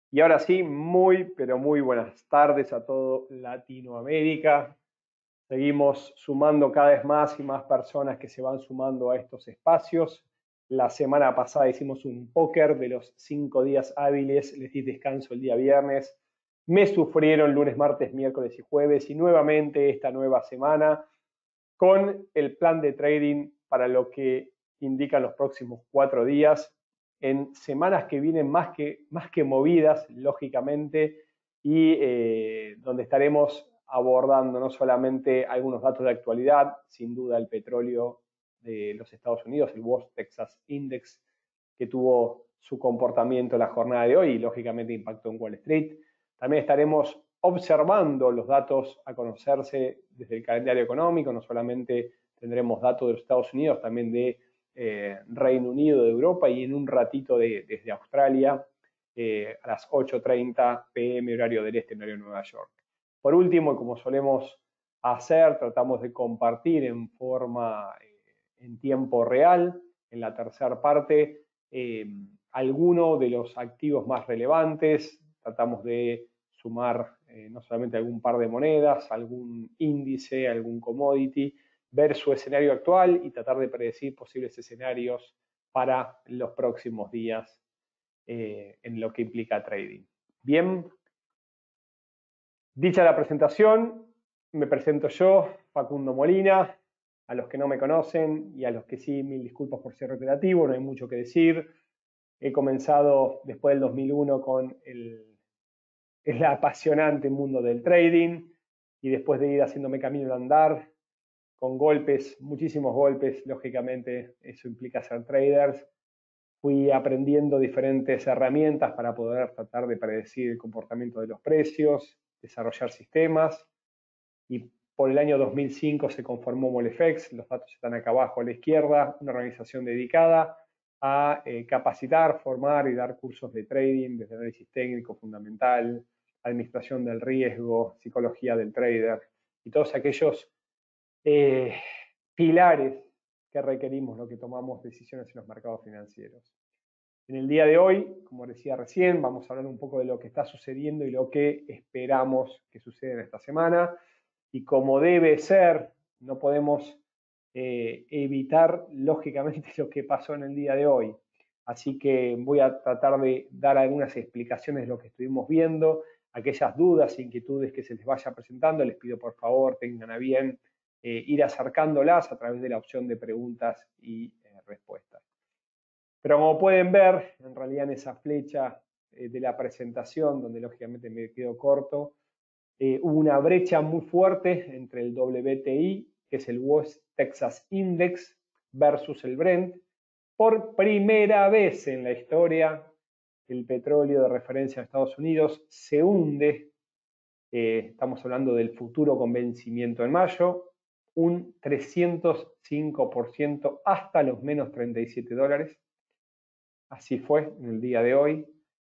Y ahora sí, muy, pero muy buenas tardes a todo Latinoamérica. Seguimos sumando cada vez más y más personas que se van sumando a estos espacios. La semana pasada hicimos un póker de los 5 días hábiles, les di descanso el día viernes. Me sufrieron lunes, martes, miércoles y jueves y nuevamente esta nueva semana con el plan de trading para lo que indican los próximos 4 días, en semanas que vienen más que movidas, lógicamente, y donde estaremos abordando no solamente algunos datos de actualidad, sin duda el petróleo de los Estados Unidos, el West Texas Index, que tuvo su comportamiento en la jornada de hoy y lógicamente impactó en Wall Street. También estaremos observando los datos a conocerse desde el calendario económico, no solamente tendremos datos de los Estados Unidos, también de Reino Unido, de Europa y en un ratito desde Australia a las 8:30 p.m. horario del este, horario de Nueva York. Por último, y como solemos hacer, tratamos de compartir en forma, en tiempo real, en la tercera parte, algunos de los activos más relevantes, tratamos de sumar no solamente algún par de monedas, algún índice, algún commodity, ver su escenario actual y tratar de predecir posibles escenarios para los próximos días en lo que implica trading. Bien, dicha la presentación, me presento yo, Facundo Molina. A los que no me conocen y a los que sí, mil disculpas por ser reiterativo, no hay mucho que decir. He comenzado después del 2001 con el apasionante mundo del trading y después de ir haciéndome camino al andar, con golpes, muchísimos golpes, lógicamente eso implica ser traders, fui aprendiendo diferentes herramientas para poder tratar de predecir el comportamiento de los precios, desarrollar sistemas y por el año 2005 se conformó Molefex, los datos están acá abajo a la izquierda, una organización dedicada a capacitar, formar y dar cursos de trading, desde análisis técnico fundamental, administración del riesgo, psicología del trader y todos aquellos eh, pilares que requerimos lo que tomamos decisiones en los mercados financieros. En el día de hoy, como decía recién, vamos a hablar un poco de lo que está sucediendo y lo que esperamos que suceda en esta semana. Y como debe ser, no podemos evitar, lógicamente, lo que pasó en el día de hoy. Así que voy a tratar de dar algunas explicaciones de lo que estuvimos viendo, aquellas dudas, inquietudes que se les vaya presentando. Les pido por favor tengan a bien ir acercándolas a través de la opción de preguntas y respuestas. Pero como pueden ver, en realidad en esa flecha de la presentación, donde lógicamente me quedo corto, hubo una brecha muy fuerte entre el WTI, que es el West Texas Index, versus el Brent. Por primera vez en la historia, el petróleo de referencia de Estados Unidos se hunde. Estamos hablando del futuro con vencimiento en mayo, un 305% hasta los menos $37. Así fue en el día de hoy.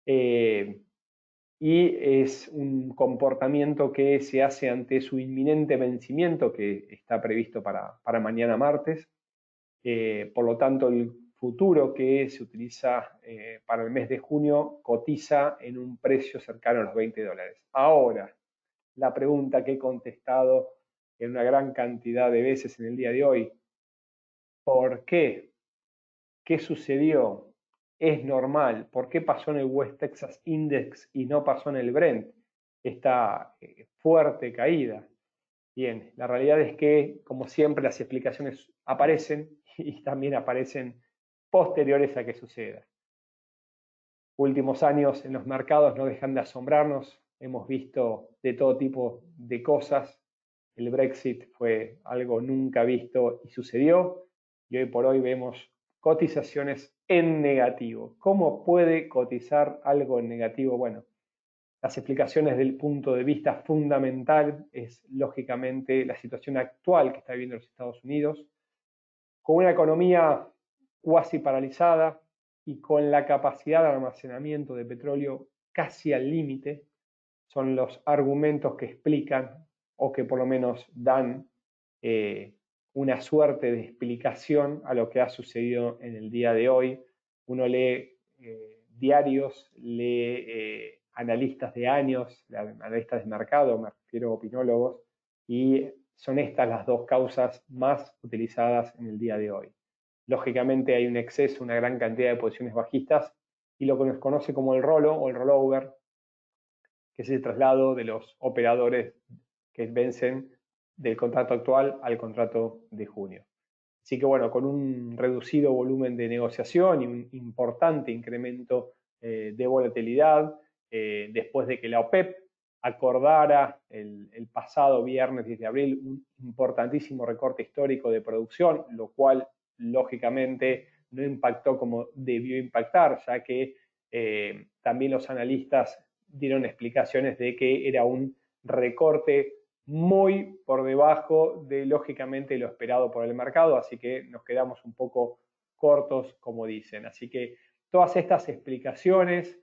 Y es un comportamiento que se hace ante su inminente vencimiento que está previsto para mañana martes. Por lo tanto, el futuro que se utiliza para el mes de junio cotiza en un precio cercano a los $20. Ahora, la pregunta que he contestado en una gran cantidad de veces en el día de hoy, ¿por qué? ¿Qué sucedió? ¿Es normal? ¿Por qué pasó en el West Texas Index y no pasó en el Brent? Esta fuerte caída. Bien, la realidad es que, como siempre, las explicaciones aparecen y también aparecen posteriores a que suceda. Últimos años en los mercados no dejan de asombrarnos. Hemos visto de todo tipo de cosas. El Brexit fue algo nunca visto y sucedió. Y hoy por hoy vemos cotizaciones en negativo. ¿Cómo puede cotizar algo en negativo? Bueno, las explicaciones del punto de vista fundamental es lógicamente la situación actual que está viviendo los Estados Unidos, con una economía cuasi paralizada y con la capacidad de almacenamiento de petróleo casi al límite. Son los argumentos que explican o que por lo menos dan una suerte de explicación a lo que ha sucedido en el día de hoy. Uno lee diarios, lee analistas de años, analistas de mercado, me refiero a opinólogos, y son estas las dos causas más utilizadas en el día de hoy. Lógicamente hay un exceso, una gran cantidad de posiciones bajistas y lo que nos conoce como el rolo o el rollover, que es el traslado de los operadores que vencen del contrato actual al contrato de junio. Así que bueno, con un reducido volumen de negociación y un importante incremento de volatilidad, después de que la OPEP acordara el pasado viernes 10 de abril un importantísimo recorte histórico de producción, lo cual lógicamente no impactó como debió impactar, ya que también los analistas dieron explicaciones de que era un recorte muy por debajo de, lógicamente, lo esperado por el mercado, así que nos quedamos un poco cortos, como dicen. Así que todas estas explicaciones,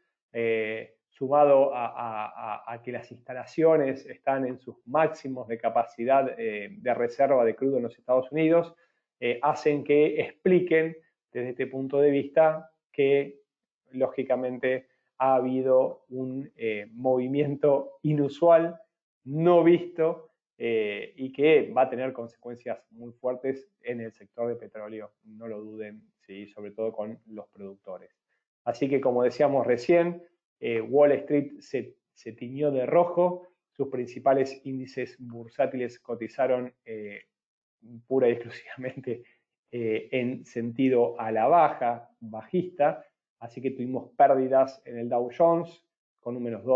sumado a que las instalaciones están en sus máximos de capacidad de reserva de crudo en los Estados Unidos, hacen que expliquen desde este punto de vista que, lógicamente, ha habido un movimiento inusual, no visto, y que va a tener consecuencias muy fuertes en el sector de petróleo, no lo duden, ¿sí? Sobre todo con los productores. Así que, como decíamos recién, Wall Street se tiñó de rojo, sus principales índices bursátiles cotizaron pura y exclusivamente en sentido a la baja, bajista, así que tuvimos pérdidas en el Dow Jones con un menos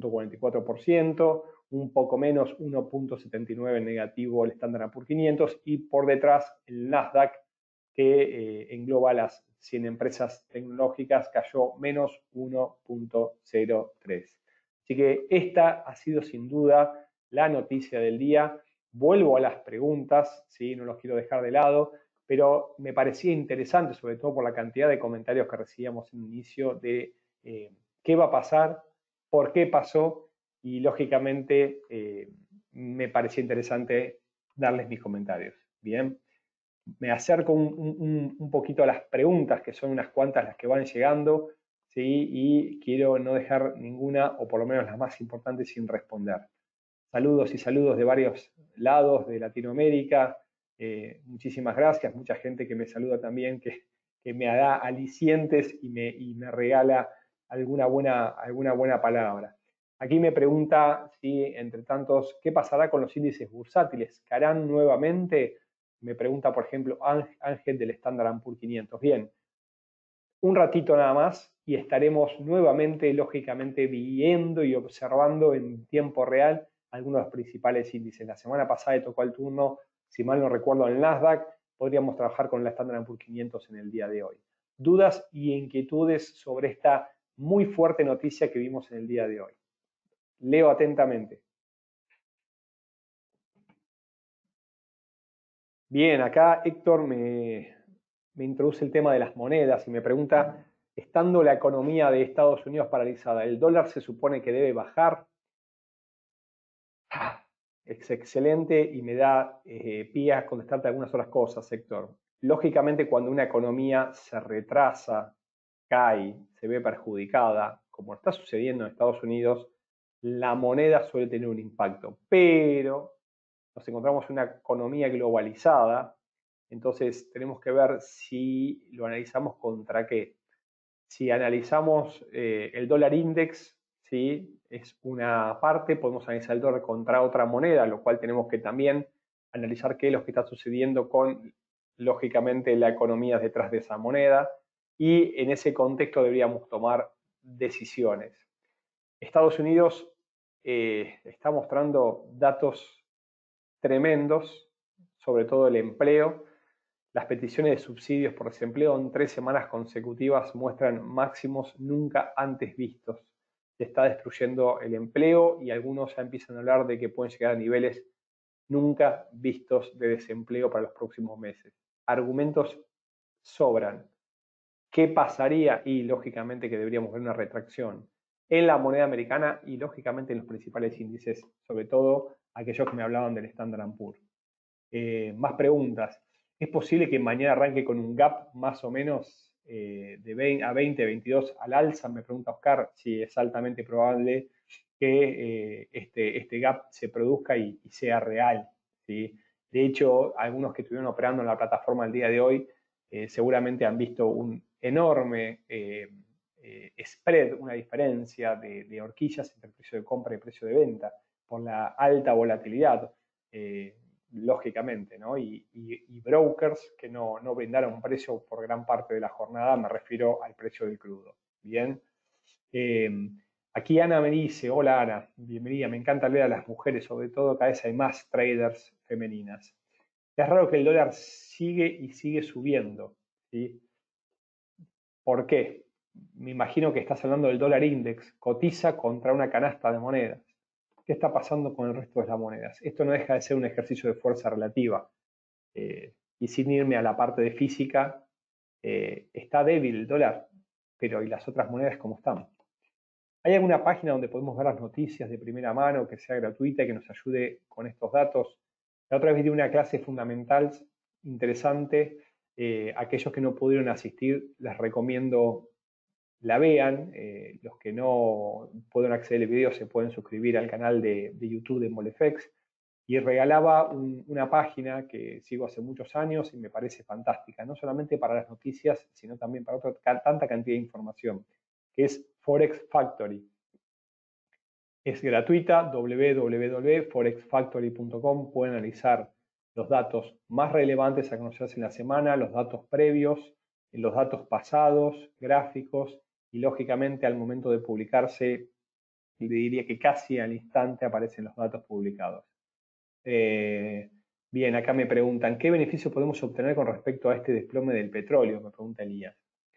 2.44%, un poco menos 1.79 en negativo el Standard Poor's 500 y por detrás el Nasdaq que engloba las 100 empresas tecnológicas cayó menos 1.03. Así que esta ha sido sin duda la noticia del día. Vuelvo a las preguntas, ¿sí? No los quiero dejar de lado, pero me parecía interesante, sobre todo por la cantidad de comentarios que recibíamos en el inicio de qué va a pasar, por qué pasó, y lógicamente me parecía interesante darles mis comentarios. Bien, me acerco un poquito a las preguntas, que son unas cuantas las que van llegando, ¿sí? Y quiero no dejar ninguna, o por lo menos las más importantes, sin responder. Saludos y saludos de varios lados de Latinoamérica. Muchísimas gracias. Mucha gente que me saluda también, que me da alicientes y me regala alguna buena palabra. Aquí me pregunta, ¿sí? Entre tantos, ¿qué pasará con los índices bursátiles? ¿Caerán nuevamente? Me pregunta, por ejemplo, Ángel del Standard Poor's 500. Bien, un ratito nada más y estaremos nuevamente, lógicamente, viendo y observando en tiempo real algunos de los principales índices. La semana pasada tocó el turno, si mal no recuerdo, el Nasdaq. Podríamos trabajar con la Standard Poor's 500 en el día de hoy. ¿Dudas y inquietudes sobre esta muy fuerte noticia que vimos en el día de hoy? Leo atentamente. Bien, acá Héctor me introduce el tema de las monedas y me pregunta, estando la economía de Estados Unidos paralizada, ¿el dólar se supone que debe bajar? Es excelente y me da pie a contestarte algunas otras cosas, Héctor. Lógicamente, cuando una economía se retrasa, cae, se ve perjudicada, como está sucediendo en Estados Unidos, la moneda suele tener un impacto. Pero nos encontramos en una economía globalizada, entonces tenemos que ver si lo analizamos contra qué. Si analizamos el dólar index, ¿sí? Es una parte, podemos analizar el dólar contra otra moneda, lo cual tenemos que también analizar qué es lo que está sucediendo con, lógicamente, la economía detrás de esa moneda, y en ese contexto deberíamos tomar decisiones. Estados Unidos está mostrando datos tremendos, sobre todo el empleo. Las peticiones de subsidios por desempleo en 3 semanas consecutivas muestran máximos nunca antes vistos. Se está destruyendo el empleo y algunos ya empiezan a hablar de que pueden llegar a niveles nunca vistos de desempleo para los próximos meses. Argumentos sobran. ¿Qué pasaría? Y lógicamente que deberíamos ver una retracción en la moneda americana y lógicamente en los principales índices, sobre todo aquellos que me hablaban del Standard Poor's. Más preguntas. ¿Es posible que mañana arranque con un gap más o menos a 20, 22 al alza, me pregunta Oscar si es altamente probable que este gap se produzca y sea real, ¿sí? De hecho, algunos que estuvieron operando en la plataforma el día de hoy seguramente han visto un enorme spread, una diferencia de horquillas entre el precio de compra y el precio de venta por la alta volatilidad, lógicamente, ¿no? Y brokers que no brindaron precio por gran parte de la jornada, me refiero al precio del crudo. Bien. Aquí Ana me dice, hola Ana, bienvenida, me encanta leer a las mujeres, sobre todo cada vez hay más traders femeninas. Es raro que el dólar sigue subiendo, ¿sí? ¿Por qué? Me imagino que estás hablando del dólar index, cotiza contra una canasta de monedas. ¿Qué está pasando con el resto de las monedas? Esto no deja de ser un ejercicio de fuerza relativa. Y sin irme a la parte de física, está débil el dólar, pero ¿y las otras monedas cómo están? ¿Hay alguna página donde podemos ver las noticias de primera mano que sea gratuita y que nos ayude con estos datos? La otra vez di una clase fundamental interesante. Aquellos que no pudieron asistir, les recomiendo la vean. Los que no pueden acceder al video se pueden suscribir al canal de YouTube de Molefex. Y regalaba una página que sigo hace muchos años y me parece fantástica, no solamente para las noticias, sino también para tanta cantidad de información, que es Forex Factory. Es gratuita, www.forexfactory.com. Pueden analizar los datos más relevantes a conocerse en la semana, los datos previos, los datos pasados, gráficos y lógicamente al momento de publicarse, le diría que casi al instante aparecen los datos publicados. Bien, acá me preguntan, ¿qué beneficio podemos obtener con respecto a este desplome del petróleo? Me pregunta Elías.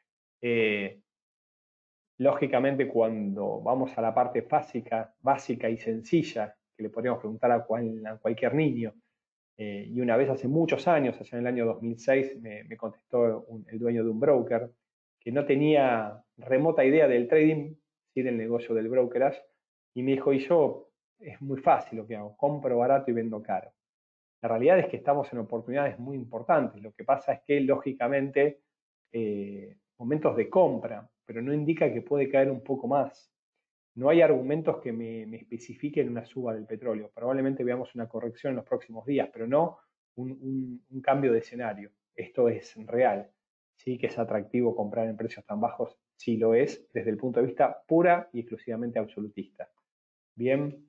Lógicamente, cuando vamos a la parte básica y sencilla, que le podríamos preguntar a cualquier niño, y una vez hace muchos años, allá en el año 2006, me contestó el dueño de un broker que no tenía remota idea del trading, sí del negocio del brokerage, y me dijo, es muy fácil lo que hago, compro barato y vendo caro. La realidad es que estamos en oportunidades muy importantes. Lo que pasa es que, lógicamente, momentos de compra, pero no indica que puede caer un poco más. No hay argumentos que me especifiquen una suba del petróleo. Probablemente veamos una corrección en los próximos días, pero no un cambio de escenario. Esto es real. Sí que es atractivo comprar en precios tan bajos, sí lo es, desde el punto de vista pura y exclusivamente absolutista. Bien.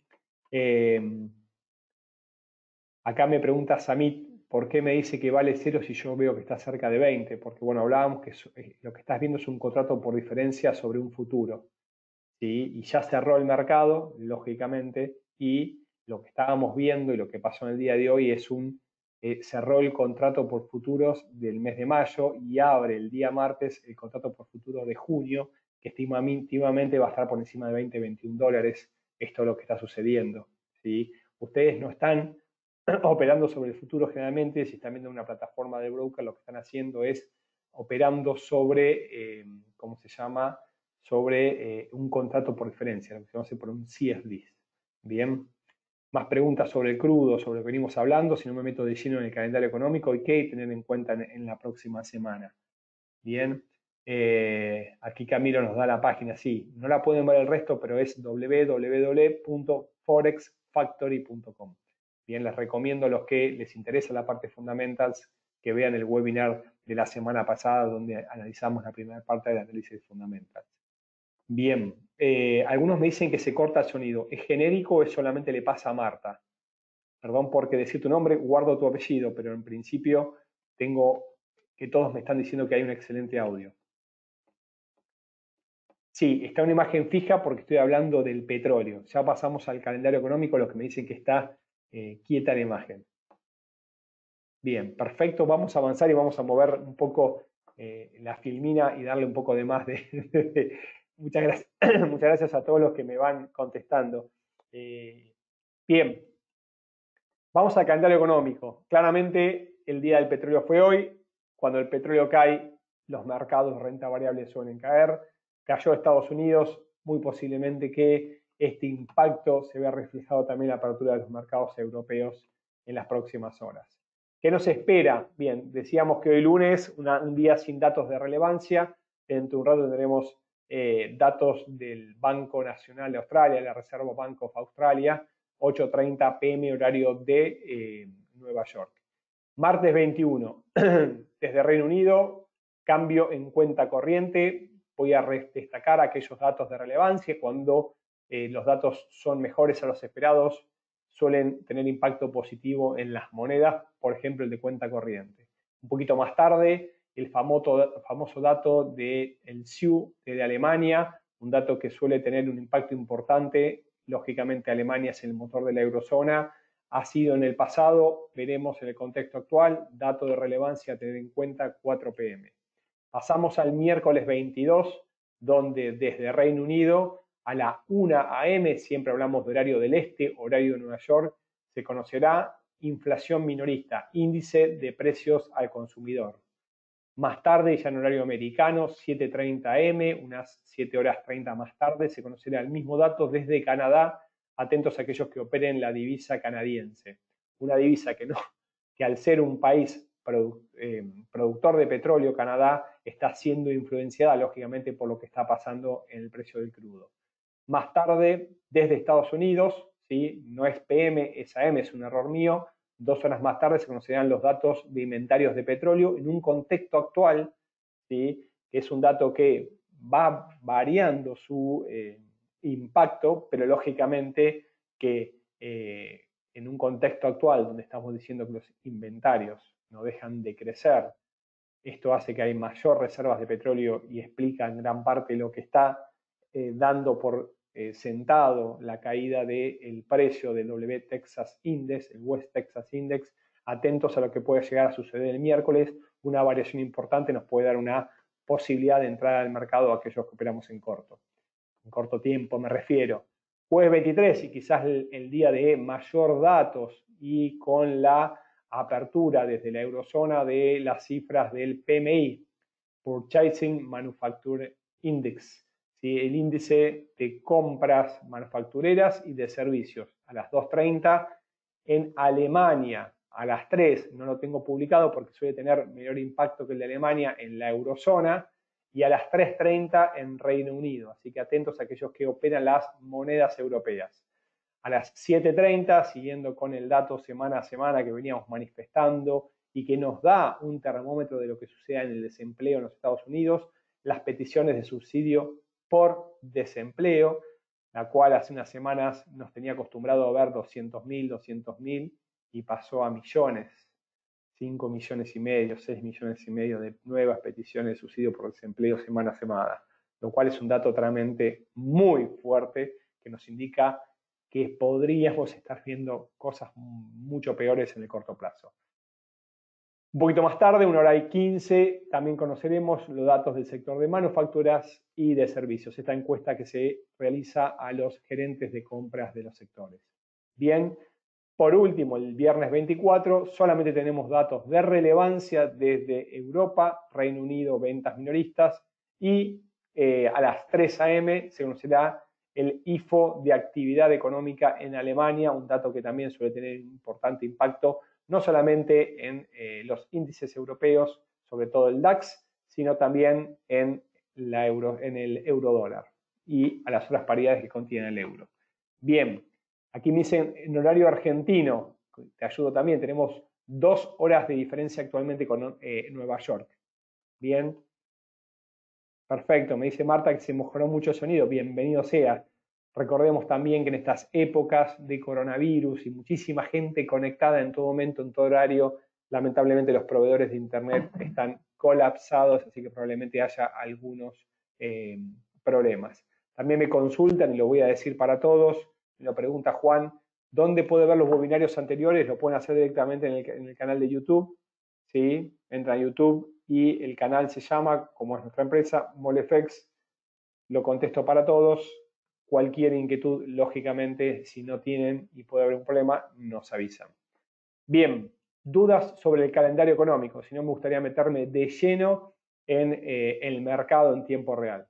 Acá me pregunta Samit, ¿por qué me dice que vale 0 si yo veo que está cerca de 20? Porque, bueno, hablábamos que lo que estás viendo es un contrato por diferencia sobre un futuro, ¿sí? Y ya cerró el mercado, lógicamente, y lo que estábamos viendo y lo que pasó en el día de hoy es cerró el contrato por futuros del mes de mayo y abre el día martes el contrato por futuro de junio, que estimativamente va a estar por encima de 20, 21 dólares. Esto es lo que está sucediendo, ¿sí? Ustedes no están operando sobre el futuro generalmente, si están viendo una plataforma de broker, lo que están haciendo es operando sobre, ¿cómo se llama? Sobre un contrato por diferencia, lo que se conoce por un CFD. Bien, más preguntas sobre el crudo, sobre lo que venimos hablando, si no me meto de lleno en el calendario económico y qué tener en cuenta en la próxima semana. Bien, aquí Camilo nos da la página, sí, no la pueden ver el resto, pero es www.forexfactory.com. Bien, les recomiendo a los que les interesa la parte fundamentals que vean el webinar de la semana pasada donde analizamos la primera parte del análisis fundamentals. Bien, algunos me dicen que se corta el sonido. ¿Es genérico o es solamente le pasa a Marta? Perdón porque decir tu nombre, guardo tu apellido, pero en principio tengo que todos me están diciendo que hay un excelente audio. Sí, está una imagen fija porque estoy hablando del petróleo. Ya pasamos al calendario económico, los que me dicen que está quieta la imagen. Bien, perfecto. Vamos a avanzar y vamos a mover un poco la filmina y darle un poco de más de muchas gracias. Muchas gracias a todos los que me van contestando. Bien, vamos al calendario económico. Claramente el día del petróleo fue hoy. Cuando el petróleo cae, los mercados de renta variable suelen caer. Cayó Estados Unidos, muy posiblemente que este impacto se vea reflejado también en la apertura de los mercados europeos en las próximas horas. ¿Qué nos espera? Bien, decíamos que hoy lunes, un día sin datos de relevancia. Dentro de un rato tendremos datos del Banco Nacional de Australia, la Reserve Bank of Australia, 8:30 p.m. horario de Nueva York. Martes 21, desde Reino Unido, cambio en cuenta corriente. Voy a destacar aquellos datos de relevancia. Cuando los datos son mejores a los esperados, suelen tener impacto positivo en las monedas, por ejemplo el de cuenta corriente. Un poquito más tarde, el famoso dato del CIU de Alemania, un dato que suele tener un impacto importante. Lógicamente Alemania es el motor de la eurozona, ha sido en el pasado, veremos en el contexto actual, dato de relevancia a tener en cuenta 4 p.m. Pasamos al miércoles 22, donde desde Reino Unido a la 1 a.m., siempre hablamos de horario del este, horario de Nueva York, se conocerá inflación minorista, índice de precios al consumidor. Más tarde, ya en horario americano, 7:30 am, unas 7 horas 30 más tarde, se conocerá el mismo dato desde Canadá. Atentos a aquellos que operen la divisa canadiense. Una divisa que al ser un país productor de petróleo, Canadá, está siendo influenciada lógicamente por lo que está pasando en el precio del crudo. Más tarde, desde Estados Unidos, ¿sí? No es PM, es AM, es un error mío. 2 horas más tarde se conocerán los datos de inventarios de petróleo en un contexto actual, ¿sí? Que es un dato que va variando su impacto, pero lógicamente que en un contexto actual donde estamos diciendo que los inventarios no dejan de crecer, esto hace que hay mayor reservas de petróleo y explica en gran parte lo que está dando por sentado la caída del precio del W Texas Index, el West Texas Index. Atentos a lo que puede llegar a suceder el miércoles. Una variación importante nos puede dar una posibilidad de entrada al mercado a aquellos que operamos en corto tiempo me refiero. Jueves 23 y quizás el día de mayor datos y con la apertura desde la eurozona de las cifras del PMI, Purchasing Manufacture Index, ¿sí? El índice de compras manufactureras y de servicios, a las 2:30 en Alemania, a las 3, no lo tengo publicado porque suele tener mayor impacto que el de Alemania en la eurozona, y a las 3:30 en Reino Unido. Así que atentos a aquellos que operan las monedas europeas. A las 7:30, siguiendo con el dato semana a semana que veníamos manifestando y que nos da un termómetro de lo que sucede en el desempleo en los Estados Unidos, las peticiones de subsidio por desempleo, la cual hace unas semanas nos tenía acostumbrado a ver 200.000 y pasó a millones. 5 millones y medio, 6 millones y medio de nuevas peticiones de subsidio por desempleo semana a semana, lo cual es un dato realmente muy fuerte que nos indica que podríamos estar viendo cosas mucho peores en el corto plazo. Un poquito más tarde, 1:15, también conoceremos los datos del sector de manufacturas y de servicios, esta encuesta que se realiza a los gerentes de compras de los sectores. Bien, por último, el viernes 24 solamente tenemos datos de relevancia desde Europa, Reino Unido, ventas minoristas, y a las 3 a.m. se conocerá el IFO de actividad económica en Alemania, un dato que también suele tener un importante impacto, no solamente en los índices europeos, sobre todo el DAX, sino también en el eurodólar y a las otras paridades que contiene el euro. Bien. Aquí me dicen en horario argentino, te ayudo también, tenemos 2 horas de diferencia actualmente con Nueva York. Bien, perfecto, me dice Marta que se mejoró mucho el sonido, bienvenido sea. Recordemos también que en estas épocas de coronavirus y muchísima gente conectada en todo momento, en todo horario, lamentablemente los proveedores de internet están colapsados, así que probablemente haya algunos problemas. También me consultan, y lo voy a decir para todos, lo pregunta Juan, ¿dónde puede ver los webinarios anteriores? Lo pueden hacer directamente en el canal de YouTube, ¿sí? Entra a YouTube y el canal se llama, como es nuestra empresa, Molefex. Lo contesto para todos. Cualquier inquietud, lógicamente, si no tienen y puede haber un problema, nos avisan. Bien, dudas sobre el calendario económico, si no me gustaría meterme de lleno en el mercado en tiempo real.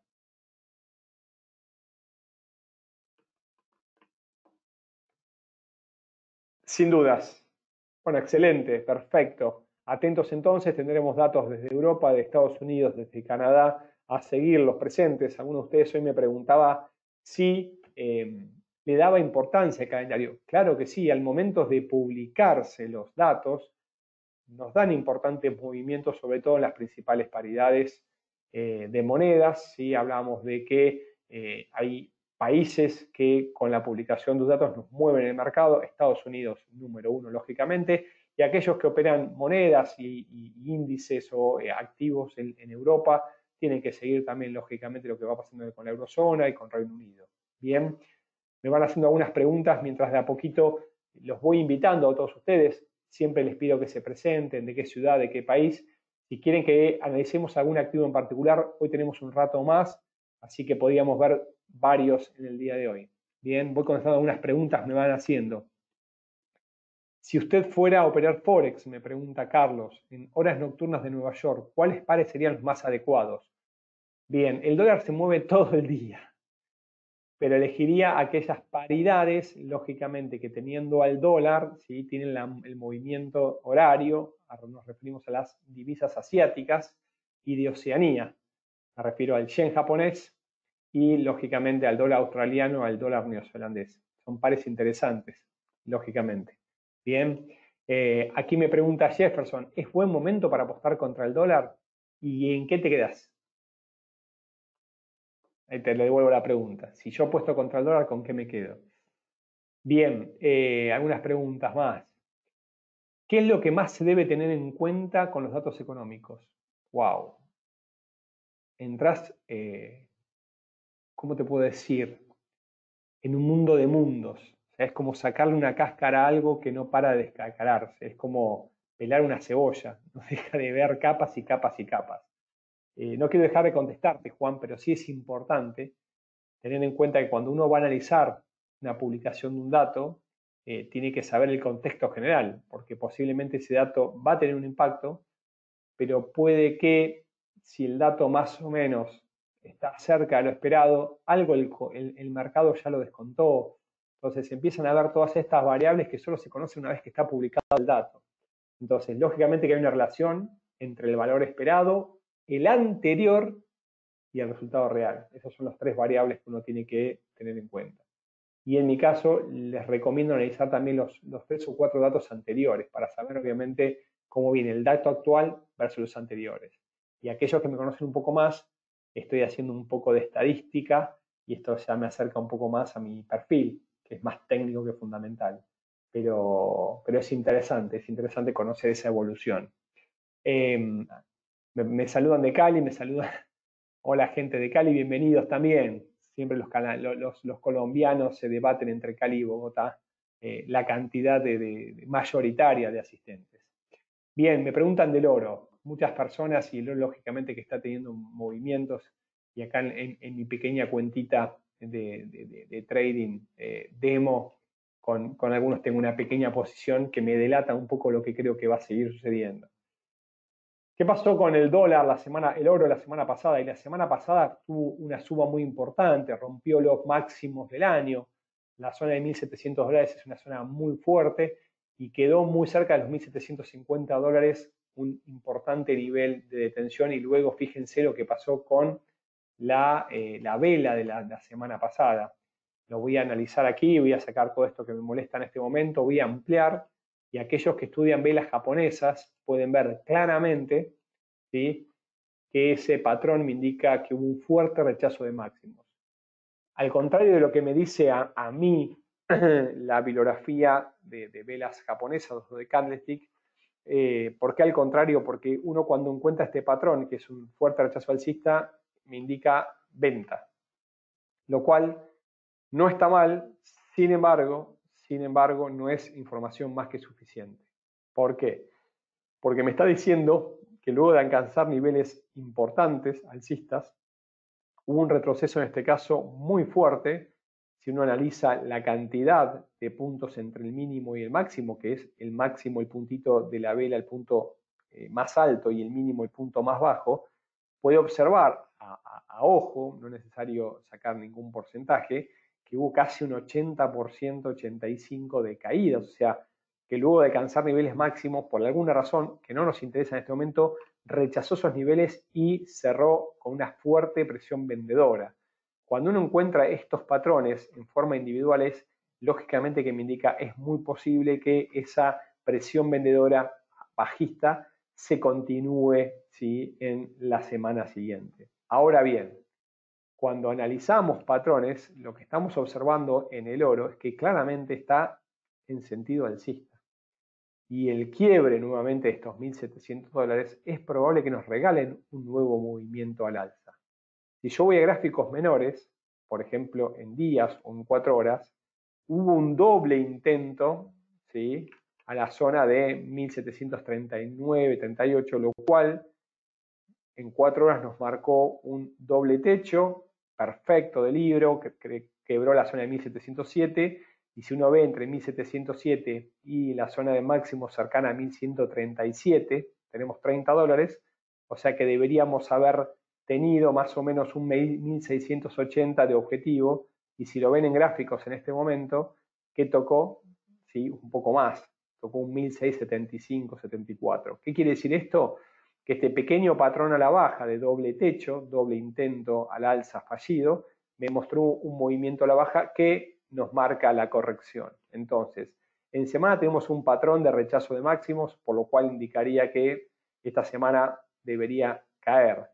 Sin dudas. Bueno, excelente, perfecto. Atentos entonces, tendremos datos desde Europa, de Estados Unidos, desde Canadá, a seguir los presentes. Alguno de ustedes hoy me preguntaba si le daba importancia al calendario. Claro que sí, al momento de publicarse los datos, nos dan importantes movimientos, sobre todo en las principales paridades de monedas. ¿Sí? Hablamos de que hay países que con la publicación de los datos nos mueven el mercado, Estados Unidos número uno lógicamente, y aquellos que operan monedas y índices o activos en Europa tienen que seguir también lógicamente lo que va pasando con la eurozona y con Reino Unido. Bien, me van haciendo algunas preguntas mientras de a poquito los voy invitando a todos ustedes. Siempre les pido que se presenten, de qué ciudad, de qué país. Si quieren que analicemos algún activo en particular, hoy tenemos un rato más, así que podríamos ver varios en el día de hoy. Bien, voy contestando algunas preguntas, me van haciendo. Si usted fuera a operar Forex, me pregunta Carlos, en horas nocturnas de Nueva York, ¿cuáles pares serían los más adecuados? Bien, el dólar se mueve todo el día, pero elegiría aquellas paridades, lógicamente, que teniendo al dólar, ¿sí? Tienen el movimiento horario, nos referimos a las divisas asiáticas y de Oceanía. Me refiero al yen japonés y, lógicamente, al dólar australiano, al dólar neozelandés. Son pares interesantes, lógicamente. Bien, aquí me pregunta Jefferson, ¿es buen momento para apostar contra el dólar? ¿Y en qué te quedas? Ahí te le devuelvo la pregunta. Si yo apuesto contra el dólar, ¿con qué me quedo? Bien, algunas preguntas más. ¿Qué es lo que más se debe tener en cuenta con los datos económicos? Wow. Entrás, ¿cómo te puedo decir? En un mundo de mundos. O sea, es como sacarle una cáscara a algo que no para de descascararse. Es como pelar una cebolla. No deja de ver capas y capas y capas. No quiero dejar de contestarte, Juan, pero sí es importante tener en cuenta que cuando uno va a analizar una publicación de un dato, tiene que saber el contexto general, porque posiblemente ese dato va a tener un impacto, pero puede que si el dato más o menos está cerca de lo esperado, algo el mercado ya lo descontó. Entonces empiezan a ver todas estas variables que solo se conocen una vez que está publicado el dato. Entonces, lógicamente que hay una relación entre el valor esperado, el anterior y el resultado real. Esas son las tres variables que uno tiene que tener en cuenta. Y en mi caso, les recomiendo analizar también los 3 o 4 datos anteriores para saber, obviamente, cómo viene el dato actual versus los anteriores. Y aquellos que me conocen un poco más, estoy haciendo un poco de estadística y esto ya me acerca un poco más a mi perfil, que es más técnico que fundamental. Pero es interesante conocer esa evolución. Me saludan de Cali, me saludan. Hola gente de Cali, bienvenidos también. Siempre los colombianos se debaten entre Cali y Bogotá la cantidad mayoritaria de asistentes. Bien, me preguntan del oro. Muchas personas y el oro lógicamente que está teniendo movimientos y acá en mi pequeña cuentita de trading demo con algunos tengo una pequeña posición que me delata un poco lo que creo que va a seguir sucediendo. ¿Qué pasó con el dólar el oro la semana pasada? Y la semana pasada tuvo una suba muy importante, rompió los máximos del año. La zona de $1.700 es una zona muy fuerte y quedó muy cerca de los $1.750, un importante nivel de detención. Y luego fíjense lo que pasó con la vela de la semana pasada. Lo voy a analizar aquí, voy a sacar todo esto que me molesta en este momento, voy a ampliar y aquellos que estudian velas japonesas pueden ver claramente, ¿sí?, que ese patrón me indica que hubo un fuerte rechazo de máximos. Al contrario de lo que me dice a mí la bibliografía de velas japonesas o de candlestick, ¿por qué al contrario? Porque uno cuando encuentra este patrón, que es un fuerte rechazo alcista, me indica venta, lo cual no está mal, sin embargo, no es información más que suficiente. ¿Por qué? Porque me está diciendo que luego de alcanzar niveles importantes, alcistas, hubo un retroceso en este caso muy fuerte. Si uno analiza la cantidad de puntos entre el mínimo y el máximo, que es el máximo, el puntito de la vela, el punto más alto, y el mínimo, el punto más bajo, puede observar a ojo, no es necesario sacar ningún porcentaje, que hubo casi un 80%, 85% de caídas. O sea, que luego de alcanzar niveles máximos, por alguna razón que no nos interesa en este momento, rechazó esos niveles y cerró con una fuerte presión vendedora. Cuando uno encuentra estos patrones en forma individuales, lógicamente que me indica es muy posible que esa presión vendedora bajista se continúe, ¿sí?, en la semana siguiente. Ahora bien, cuando analizamos patrones, lo que estamos observando en el oro es que claramente está en sentido alcista. Y el quiebre nuevamente de estos $1.700 es probable que nos regalen un nuevo movimiento al alza. Si yo voy a gráficos menores, por ejemplo en días o en 4 horas, hubo un doble intento, ¿sí?, a la zona de 1739-38, lo cual en 4 horas nos marcó un doble techo perfecto de libro, que quebró la zona de 1707, y si uno ve entre 1707 y la zona de máximo cercana a 1137, tenemos $30, o sea que deberíamos haber tenido más o menos un 1680 de objetivo, y si lo ven en gráficos en este momento, que tocó, ¿sí?, un poco más, tocó un 1675-74. ¿Qué quiere decir esto? Que este pequeño patrón a la baja de doble techo, doble intento al alza fallido, me mostró un movimiento a la baja que nos marca la corrección. Entonces, en semana tenemos un patrón de rechazo de máximos, por lo cual indicaría que esta semana debería caer.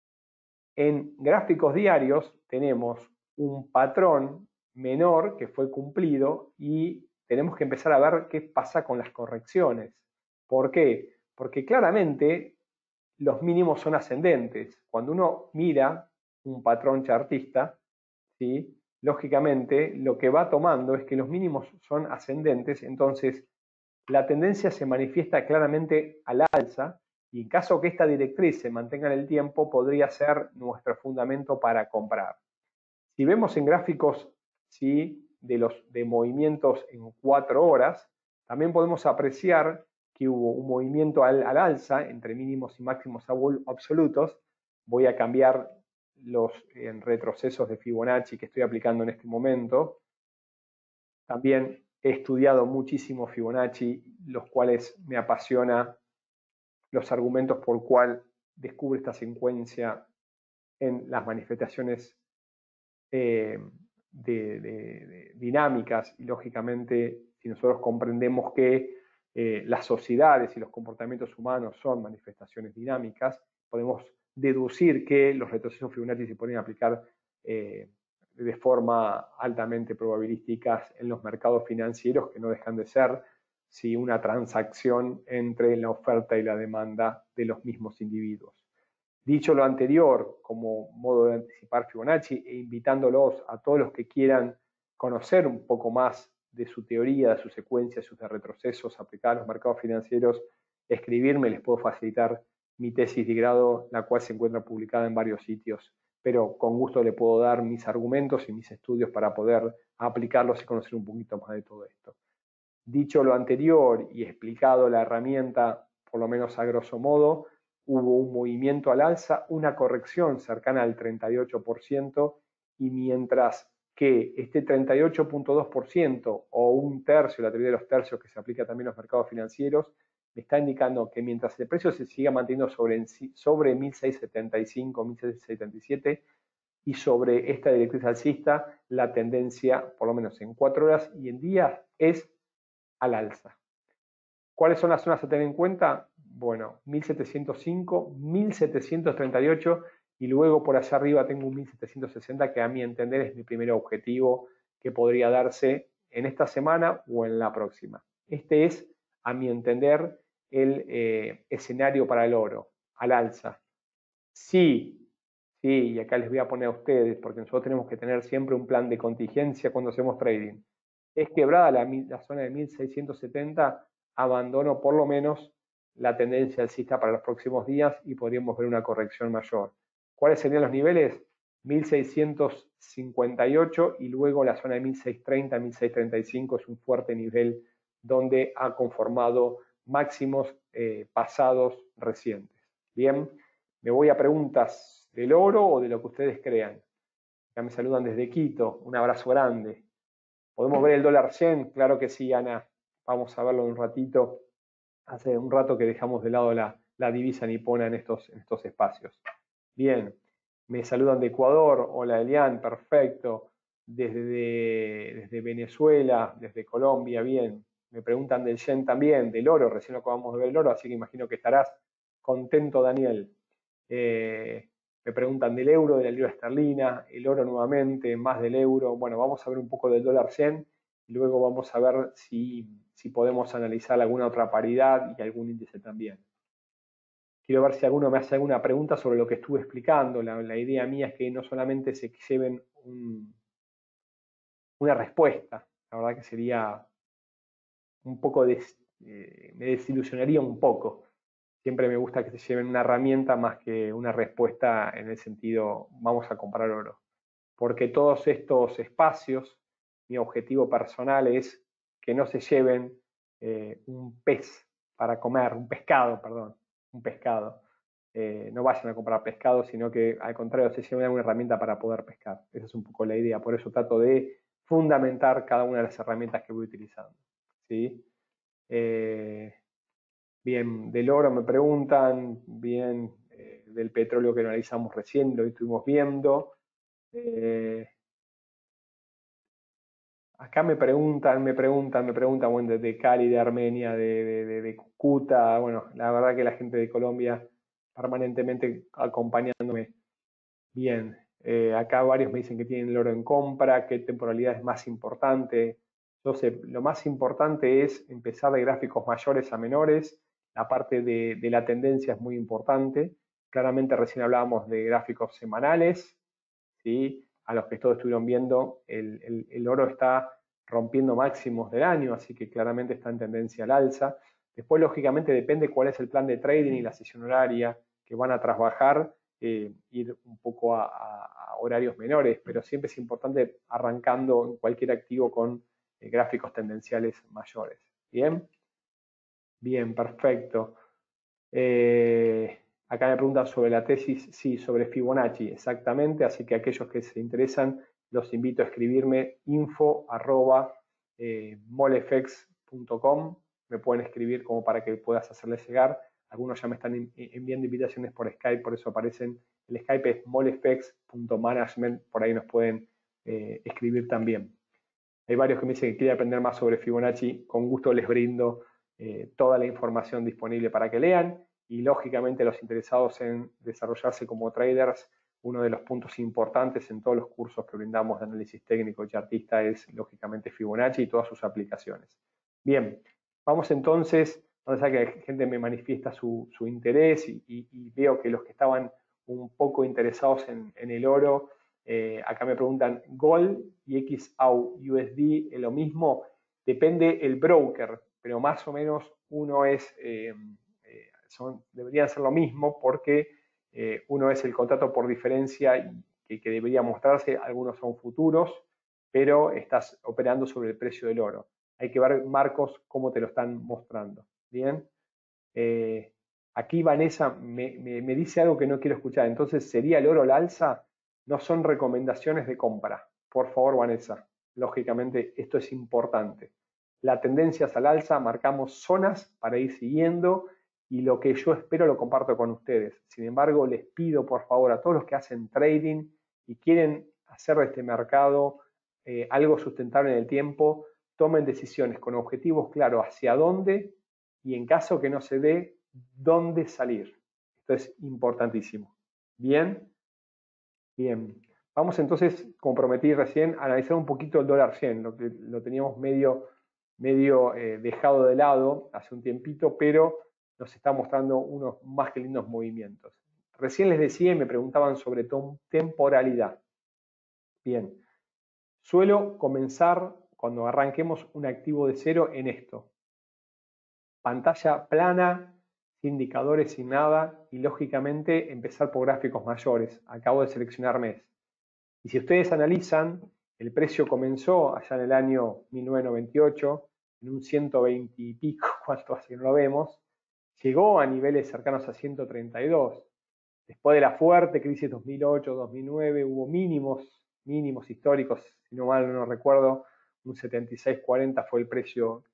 En gráficos diarios tenemos un patrón menor que fue cumplido y tenemos que empezar a ver qué pasa con las correcciones. ¿Por qué? Porque claramente los mínimos son ascendentes. Cuando uno mira un patrón chartista, ¿sí?, lógicamente lo que va tomando es que los mínimos son ascendentes, entonces la tendencia se manifiesta claramente al alza, y en caso que esta directriz se mantenga en el tiempo, podría ser nuestro fundamento para comprar. Si vemos en gráficos, ¿sí?, de movimientos en 4 horas, también podemos apreciar que hubo un movimiento al alza entre mínimos y máximos absolutos. Voy a cambiar los retrocesos de Fibonacci que estoy aplicando en este momento. También he estudiado muchísimo Fibonacci, los cuales me apasiona los argumentos por cual descubre esta secuencia en las manifestaciones dinámicas, y lógicamente si nosotros comprendemos que las sociedades y los comportamientos humanos son manifestaciones dinámicas, podemos deducir que los retrocesos Fibonacci se pueden aplicar de forma altamente probabilística en los mercados financieros, que no dejan de ser una transacción entre la oferta y la demanda de los mismos individuos. Dicho lo anterior, como modo de anticipar Fibonacci, e invitándolos a todos los que quieran conocer un poco más de su teoría, de su secuencia, de sus retrocesos aplicados a los mercados financieros, escribirme, les puedo facilitar mi tesis de grado, la cual se encuentra publicada en varios sitios, pero con gusto le puedo dar mis argumentos y mis estudios para poder aplicarlos y conocer un poquito más de todo esto. Dicho lo anterior y explicado la herramienta, por lo menos a grosso modo, hubo un movimiento al alza, una corrección cercana al 38%, y mientras que este 38.2% o un tercio, la teoría de los tercios que se aplica también a los mercados financieros, me está indicando que mientras el precio se siga manteniendo sobre 1675, 1677 y sobre esta directriz alcista, la tendencia, por lo menos en 4 horas y en días, es al alza. ¿Cuáles son las zonas a tener en cuenta? Bueno, 1705, 1738 y luego por allá arriba tengo un 1760 que a mi entender es mi primer objetivo que podría darse en esta semana o en la próxima. Este es, a mi entender, el escenario para el oro, al alza. Sí, y acá les voy a poner a ustedes, porque nosotros tenemos que tener siempre un plan de contingencia cuando hacemos trading. Es quebrada la zona de 1670, abandono por lo menos la tendencia alcista para los próximos días y podríamos ver una corrección mayor. ¿Cuáles serían los niveles? 1658 y luego la zona de 1630, 1635 es un fuerte nivel donde ha conformado máximos pasados recientes. Bien, me voy a preguntas del oro o de lo que ustedes crean. Ya me saludan desde Quito, un abrazo grande. ¿Podemos ver el dólar yen? Claro que sí, Ana. Vamos a verlo un ratito. Hace un rato que dejamos de lado la divisa nipona en estos espacios. Bien, me saludan de Ecuador. Hola Elian, perfecto. Desde Venezuela, desde Colombia, bien. Me preguntan del yen también, del oro, recién acabamos de ver el oro, así que imagino que estarás contento, Daniel. Me preguntan del euro, de la libra esterlina, el oro nuevamente, más del euro. Bueno, vamos a ver un poco del dólar yen y luego vamos a ver si podemos analizar alguna otra paridad y algún índice también. Quiero ver si alguno me hace alguna pregunta sobre lo que estuve explicando. La idea mía es que no solamente se lleven una respuesta, la verdad que sería un poco, me desilusionaría un poco. Siempre me gusta que se lleven una herramienta más que una respuesta en el sentido, vamos a comprar oro. Porque todos estos espacios, mi objetivo personal es que no se lleven un pez para comer, un pescado. No vayan a comprar pescado, sino que al contrario se lleven una herramienta para poder pescar. Esa es un poco la idea. Por eso trato de fundamentar cada una de las herramientas que voy utilizando. ¿Sí? Bien, del oro me preguntan, bien, del petróleo que analizamos recién, lo estuvimos viendo. Acá me preguntan, bueno, de Cali, de Armenia, de Cúcuta, bueno, la verdad que la gente de Colombia permanentemente acompañándome. Bien, acá varios me dicen que tienen el oro en compra, qué temporalidad es más importante. Entonces, lo más importante es empezar de gráficos mayores a menores. La parte de la tendencia es muy importante. Claramente recién hablábamos de gráficos semanales, ¿sí? A los que todos estuvieron viendo, el oro está rompiendo máximos del año, así que claramente está en tendencia al alza. Después, lógicamente, depende cuál es el plan de trading y la sesión horaria que van a trabajar, ir un poco a horarios menores, pero siempre es importante arrancando en cualquier activo con gráficos tendenciales mayores. ¿Bien? Bien, perfecto. Acá me preguntan sobre la tesis, sí, sobre Fibonacci, exactamente, así que aquellos que se interesan, los invito a escribirme info@molefex.com, me pueden escribir como para que puedas hacerles llegar. Algunos ya me están enviando invitaciones por Skype, por eso aparecen, el Skype es molefex.management, por ahí nos pueden escribir también. Hay varios que me dicen que quieren aprender más sobre Fibonacci, con gusto les brindo toda la información disponible para que lean y lógicamente los interesados en desarrollarse como traders, uno de los puntos importantes en todos los cursos que brindamos de análisis técnico y chartista es lógicamente Fibonacci y todas sus aplicaciones. Bien, vamos entonces, donde sea que la gente me manifiesta su interés y veo que los que estaban un poco interesados en el oro, acá me preguntan, ¿Gold y XAU USD es lo mismo? Depende el broker, pero más o menos uno es, deberían ser lo mismo porque uno es el contrato por diferencia que debería mostrarse, algunos son futuros, pero estás operando sobre el precio del oro. Hay que ver, Marcos, cómo te lo están mostrando. Bien. Aquí Vanessa me dice algo que no quiero escuchar. Entonces, ¿sería el oro al alza? No son recomendaciones de compra. Por favor, Vanessa. Lógicamente, esto es importante. La tendencia es al alza, marcamos zonas para ir siguiendo y lo que yo espero lo comparto con ustedes. Sin embargo, les pido por favor a todos los que hacen trading y quieren hacer de este mercado algo sustentable en el tiempo, tomen decisiones con objetivos claros hacia dónde y en caso que no se dé, dónde salir. Esto es importantísimo. Bien, bien. Vamos entonces, como prometí recién, a analizar un poquito el dólar yen, lo que lo teníamos medio dejado de lado hace un tiempito, pero nos está mostrando unos más que lindos movimientos. Recién les decía y me preguntaban sobre temporalidad. Bien, suelo comenzar cuando arranquemos un activo de cero en esto. Pantalla plana, sin indicadores, sin nada, y lógicamente empezar por gráficos mayores. Acabo de seleccionar mes. Y si ustedes analizan, el precio comenzó allá en el año 1998, en un 120 y pico, cuánto hace que no lo vemos, llegó a niveles cercanos a 132. Después de la fuerte crisis 2008-2009 hubo mínimos históricos, si no mal no recuerdo, un 76.40 fue el precio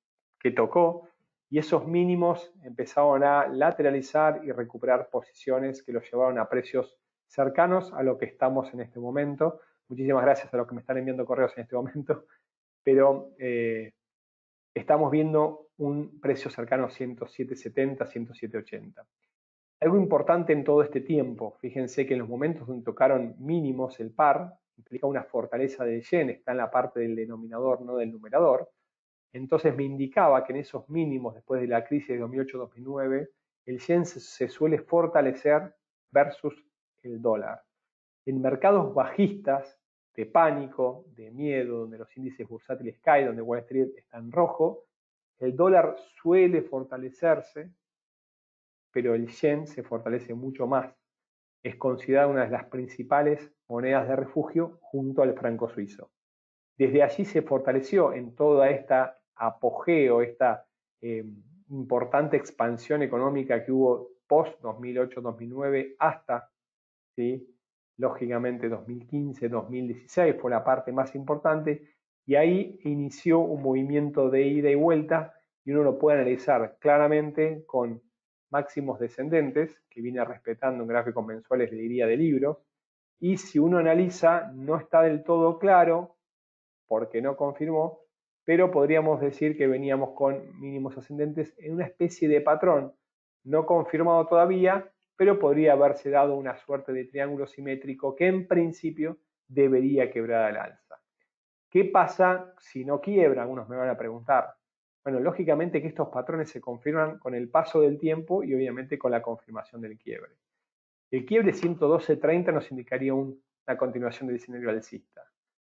que tocó, y esos mínimos empezaron a lateralizar y recuperar posiciones que los llevaron a precios cercanos a lo que estamos en este momento. Muchísimas gracias a los que me están enviando correos en este momento, pero estamos viendo un precio cercano a 107.70, 107.80. Algo importante en todo este tiempo, fíjense que en los momentos donde tocaron mínimos el par, implica una fortaleza del yen, está en la parte del denominador, no del numerador. Entonces me indicaba que en esos mínimos, después de la crisis de 2008-2009, el yen se suele fortalecer versus el dólar. En mercados bajistas, de pánico, de miedo, donde los índices bursátiles caen, donde Wall Street está en rojo, el dólar suele fortalecerse, pero el yen se fortalece mucho más. Es considerada una de las principales monedas de refugio junto al franco suizo. Desde allí se fortaleció en toda esta apogeo, esta importante expansión económica que hubo post 2008-2009 hasta, ¿sí?, lógicamente 2015-2016 fue la parte más importante, y ahí inició un movimiento de ida y vuelta, y uno lo puede analizar claramente con máximos descendentes, que viene respetando en gráficos mensuales, le diría, de libros, y si uno analiza, no está del todo claro, porque no confirmó, pero podríamos decir que veníamos con mínimos ascendentes en una especie de patrón, no confirmado todavía, pero podría haberse dado una suerte de triángulo simétrico que en principio debería quebrar al alza. ¿Qué pasa si no quiebra? Algunos me van a preguntar. Bueno, lógicamente que estos patrones se confirman con el paso del tiempo y obviamente con la confirmación del quiebre. El quiebre 112.30 nos indicaría una continuación del escenario alcista.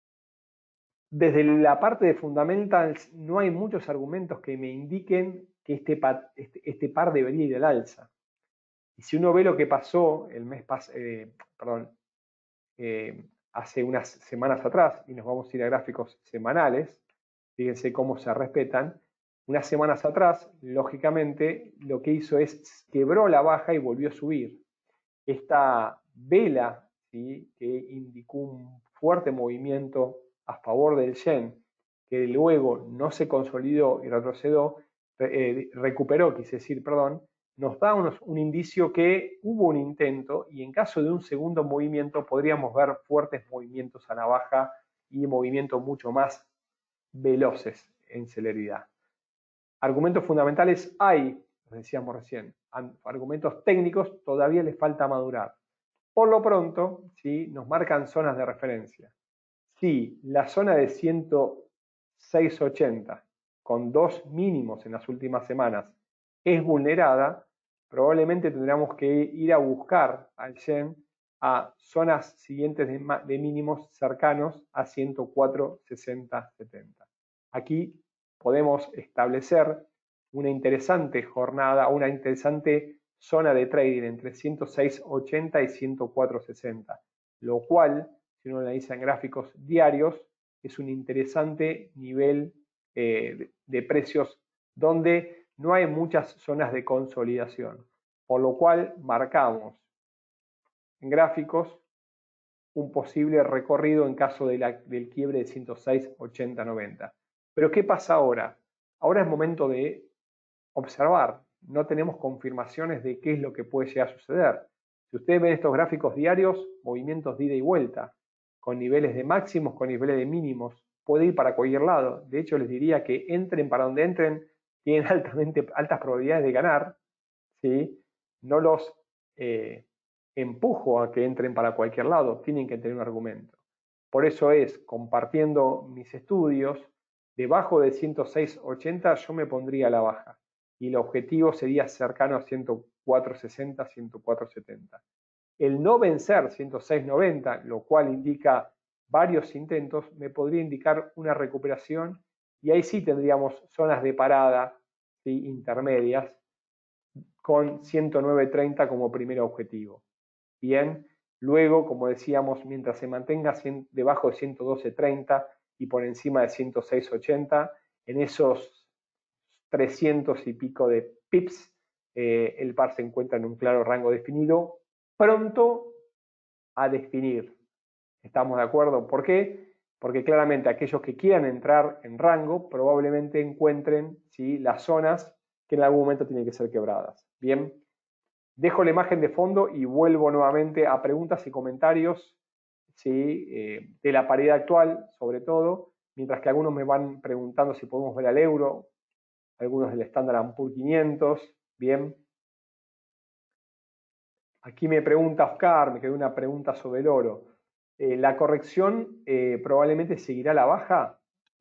Desde la parte de fundamentals no hay muchos argumentos que me indiquen que este par debería ir al alza. Y si uno ve lo que pasó el mes hace unas semanas atrás, y nos vamos a ir a gráficos semanales, fíjense cómo se respetan, unas semanas atrás, lógicamente, lo que hizo es quebró la baja y volvió a subir. Esta vela, ¿sí?, que indicó un fuerte movimiento a favor del yen, que luego no se consolidó y recuperó, quise decir, perdón, nos da un indicio que hubo un intento, y en caso de un segundo movimiento podríamos ver fuertes movimientos a la baja y movimientos mucho más veloces en celeridad. Argumentos fundamentales hay, los decíamos recién. Argumentos técnicos todavía les falta madurar. Por lo pronto, ¿sí?, nos marcan zonas de referencia. Si la zona de 106.80 con dos mínimos en las últimas semanas es vulnerada, probablemente tendremos que ir a buscar al yen a zonas siguientes de mínimos cercanos a 104.60-70. Aquí podemos establecer una interesante jornada, una interesante zona de trading entre 106.80 y 104.60, lo cual, si uno analiza en gráficos diarios, es un interesante nivel de precios donde no hay muchas zonas de consolidación, por lo cual marcamos en gráficos un posible recorrido en caso del quiebre de 106.80-90. Pero ¿qué pasa ahora? Ahora es momento de observar. No tenemos confirmaciones de qué es lo que puede llegar a suceder. Si ustedes ven estos gráficos diarios, movimientos de ida y vuelta, con niveles de máximos, con niveles de mínimos, puede ir para cualquier lado. De hecho, les diría que entren para donde entren, tienen altas probabilidades de ganar, ¿sí? No los empujo a que entren para cualquier lado, tienen que tener un argumento. Por eso es, compartiendo mis estudios, debajo de 106.80 yo me pondría a la baja, y el objetivo sería cercano a 104.60, 104.70. El no vencer 106.90, lo cual indica varios intentos, me podría indicar una recuperación, y ahí sí tendríamos zonas de parada, ¿sí?, intermedias, con 109.30 como primer objetivo. Bien, luego, como decíamos, mientras se mantenga debajo de 112.30 y por encima de 106.80, en esos 300 y pico de pips, el par se encuentra en un claro rango definido, pronto a definir. ¿Estamos de acuerdo? ¿Por qué? porque claramente aquellos que quieran entrar en rango probablemente encuentren, ¿sí?, las zonas que en algún momento tienen que ser quebradas. Bien, dejo la imagen de fondo y vuelvo nuevamente a preguntas y comentarios, ¿sí?, de la paridad actual, sobre todo, mientras que algunos me van preguntando si podemos ver al euro, algunos del Standard & Poor's 500, bien. Aquí me pregunta Oscar, me quedó una pregunta sobre el oro. ¿La corrección probablemente seguirá a la baja?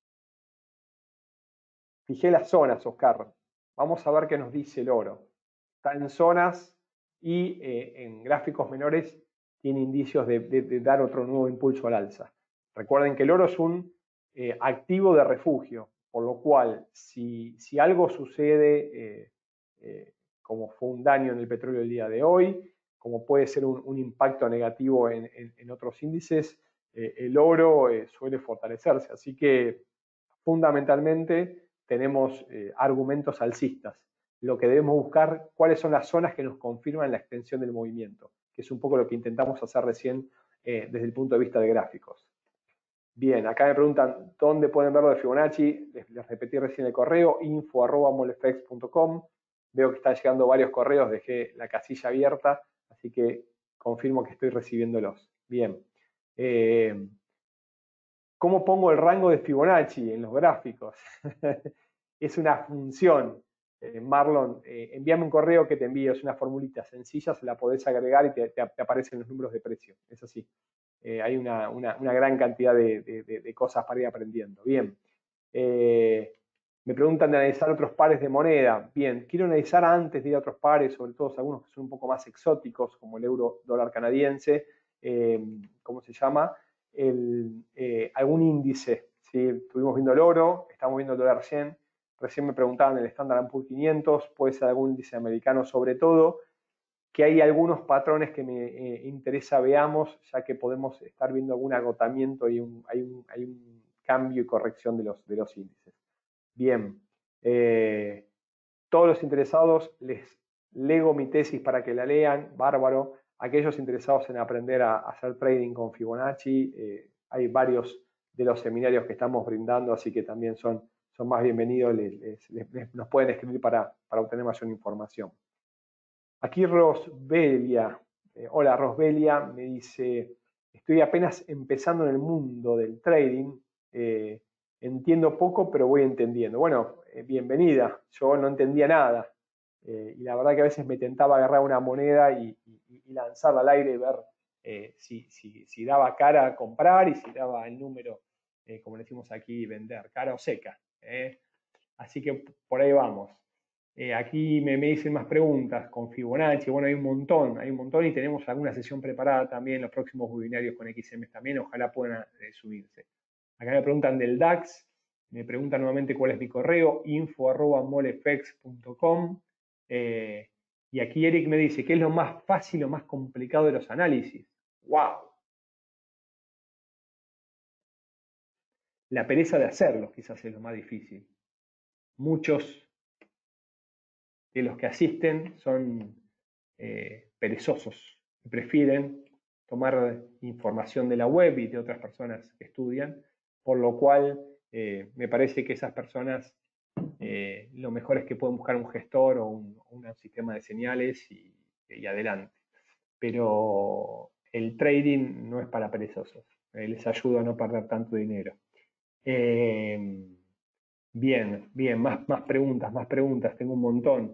Fijé las zonas, Oscar. Vamos a ver qué nos dice el oro. Está en zonas y en gráficos menores tiene indicios de dar otro nuevo impulso al alza. Recuerden que el oro es un activo de refugio, por lo cual si algo sucede, como fue un daño en el petróleo el día de hoy, como puede ser un impacto negativo en otros índices, el oro suele fortalecerse. Así que fundamentalmente tenemos argumentos alcistas. Lo que debemos buscar, cuáles son las zonas que nos confirman la extensión del movimiento, que es un poco lo que intentamos hacer recién desde el punto de vista de gráficos. Bien, acá me preguntan dónde pueden verlo de Fibonacci. Les repetí recién el correo, info@molefx.com. Veo que están llegando varios correos, dejé la casilla abierta, así que confirmo que estoy recibiéndolos. Bien. ¿Cómo pongo el rango de Fibonacci en los gráficos? Es una función. Marlon, envíame un correo que te envío, es una formulita sencilla, se la podés agregar y te aparecen los números de precio. Es así. Hay una gran cantidad de cosas para ir aprendiendo. Bien. Me preguntan de analizar otros pares de moneda. Bien, quiero analizar antes de ir a otros pares, sobre todo algunos que son un poco más exóticos, como el euro dólar canadiense. ¿Cómo se llama? Algún índice. ¿Sí? Estuvimos viendo el oro, estamos viendo el dólar 100. Recién me preguntaban el Standard & Poor's 500, puede ser algún índice americano sobre todo, que hay algunos patrones que me interesa veamos, ya que podemos estar viendo algún agotamiento y hay un cambio y corrección de los índices. Bien, todos los interesados les lego mi tesis para que la lean, bárbaro. Aquellos interesados en aprender a hacer trading con Fibonacci, hay varios de los seminarios que estamos brindando, así que también son más bienvenidos, nos pueden escribir para obtener mayor información. Aquí Rosbelia, hola Rosbelia, me dice, estoy apenas empezando en el mundo del trading, entiendo poco, pero voy entendiendo. Bueno, bienvenida, yo no entendía nada, y la verdad que a veces me tentaba agarrar una moneda y lanzarla al aire y ver si daba cara a comprar y si daba el número, como decimos aquí, vender, cara o seca. Así que por ahí vamos. Aquí me dicen más preguntas con Fibonacci. Bueno, hay un montón y tenemos alguna sesión preparada también, los próximos webinarios con XM también, ojalá puedan subirse. Acá me preguntan del DAX, me preguntan nuevamente cuál es mi correo, info@molefx.com. Y aquí Eric me dice, ¿qué es lo más fácil o más complicado de los análisis? ¡Wow! La pereza de hacerlos quizás es lo más difícil. Muchos de los que asisten son perezosos, prefieren tomar información de la web y de otras personas que estudian, por lo cual me parece que esas personas lo mejor es que pueden buscar un gestor o un sistema de señales y adelante. Pero el trading no es para perezosos, les ayuda a no perder tanto dinero. Bien, más preguntas, tengo un montón.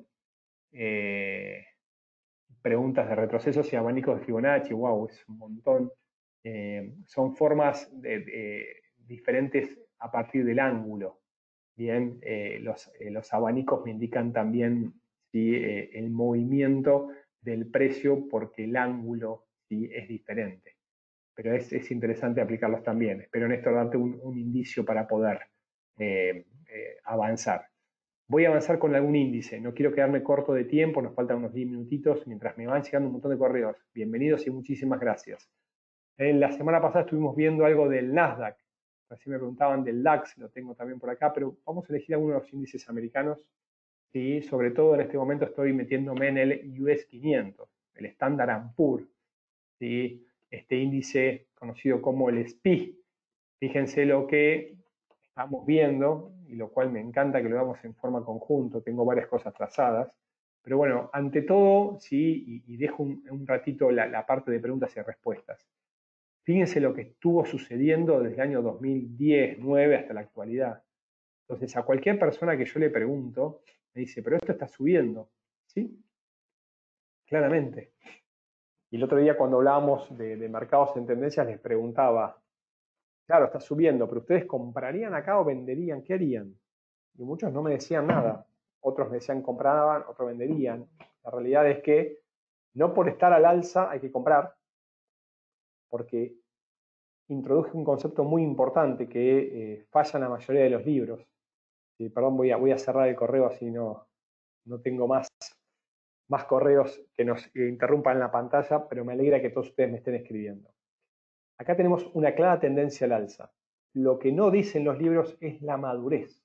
Preguntas de retrocesos y abanicos de Fibonacci, wow, es un montón. Son formas diferentes a partir del ángulo. Bien, los abanicos me indican también ¿sí? El movimiento del precio porque el ángulo ¿sí? es diferente. Pero es interesante aplicarlos también. Espero, Néstor, darte un indicio para poder avanzar. Voy a avanzar con algún índice, no quiero quedarme corto de tiempo, nos faltan unos 10 minutitos mientras me van llegando un montón de correos. Bienvenidos y muchísimas gracias. La semana pasada estuvimos viendo algo del Nasdaq, así me preguntaban del DAX, lo tengo también por acá, pero vamos a elegir algunos de los índices americanos. ¿Sí? Sobre todo en este momento estoy metiéndome en el US 500, el Standard & Poor's, ¿sí? Este índice conocido como el SPY, Fíjense lo que estamos viendo, y lo cual me encanta que lo veamos en forma conjunto, tengo varias cosas trazadas, pero bueno, ante todo, sí, y dejo un ratito la parte de preguntas y respuestas. Fíjense lo que estuvo sucediendo desde el año 2010, 2009 hasta la actualidad. Entonces, a cualquier persona que yo le pregunto, me dice, pero esto está subiendo. ¿Sí? Claramente. Y el otro día cuando hablábamos de mercados en tendencias, les preguntaba, claro, está subiendo, pero ¿ustedes comprarían acá o venderían? ¿Qué harían? Y muchos no me decían nada. Otros me decían compraban, otros venderían. La realidad es que no por estar al alza hay que comprar, porque introduje un concepto muy importante que falla en la mayoría de los libros. Perdón, voy a cerrar el correo así no tengo más correos que nos interrumpan la pantalla, pero me alegra que todos ustedes me estén escribiendo. Acá tenemos una clara tendencia al alza. Lo que no dicen los libros es la madurez.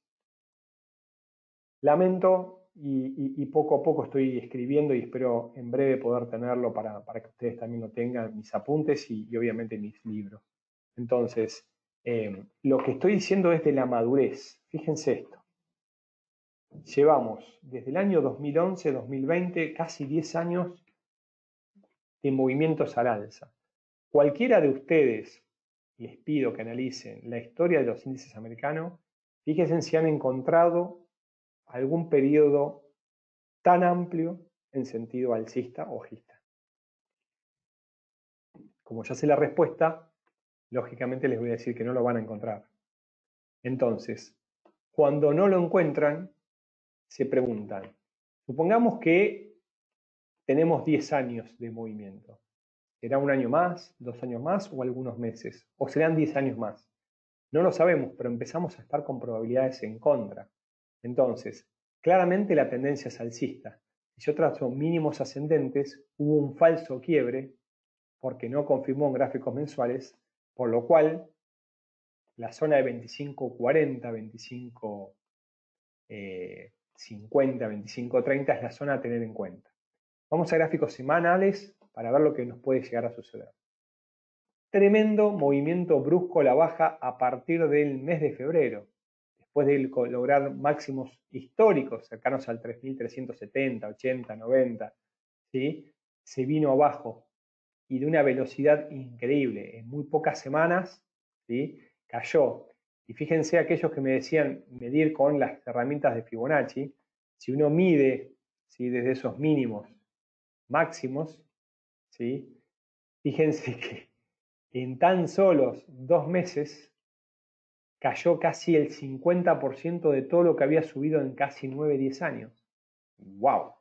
Lamento y poco a poco estoy escribiendo y espero en breve poder tenerlo para que ustedes también lo tengan, mis apuntes y obviamente mis libros. Entonces, lo que estoy diciendo es de la madurez. Fíjense esto. Llevamos desde el año 2011-2020 casi 10 años de movimientos al alza. Cualquiera de ustedes, les pido que analicen la historia de los índices americanos, fíjense si han encontrado algún periodo tan amplio en sentido alcista o bajista. Como ya sé la respuesta, lógicamente les voy a decir que no lo van a encontrar. Entonces, cuando no lo encuentran, se preguntan, supongamos que tenemos 10 años de movimiento. ¿Será un año más, 2 años más o algunos meses? ¿O serán 10 años más? No lo sabemos, pero empezamos a estar con probabilidades en contra. Entonces, claramente la tendencia es alcista. Si yo trazo mínimos ascendentes, hubo un falso quiebre porque no confirmó en gráficos mensuales, por lo cual la zona de 25.40, 25.50, 25.30 es la zona a tener en cuenta. Vamos a gráficos semanales para ver lo que nos puede llegar a suceder. Tremendo movimiento brusco a la baja a partir del mes de febrero, después de lograr máximos históricos cercanos al 3.370, 80, 90, ¿sí? Se vino abajo y de una velocidad increíble. En muy pocas semanas, ¿sí? Cayó. Y fíjense aquellos que me decían medir con las herramientas de Fibonacci, si uno mide, ¿sí? Desde esos mínimos máximos, ¿sí? Fíjense que en tan solos 2 meses cayó casi el 50% de todo lo que había subido en casi 9, 10 años. ¡Wow!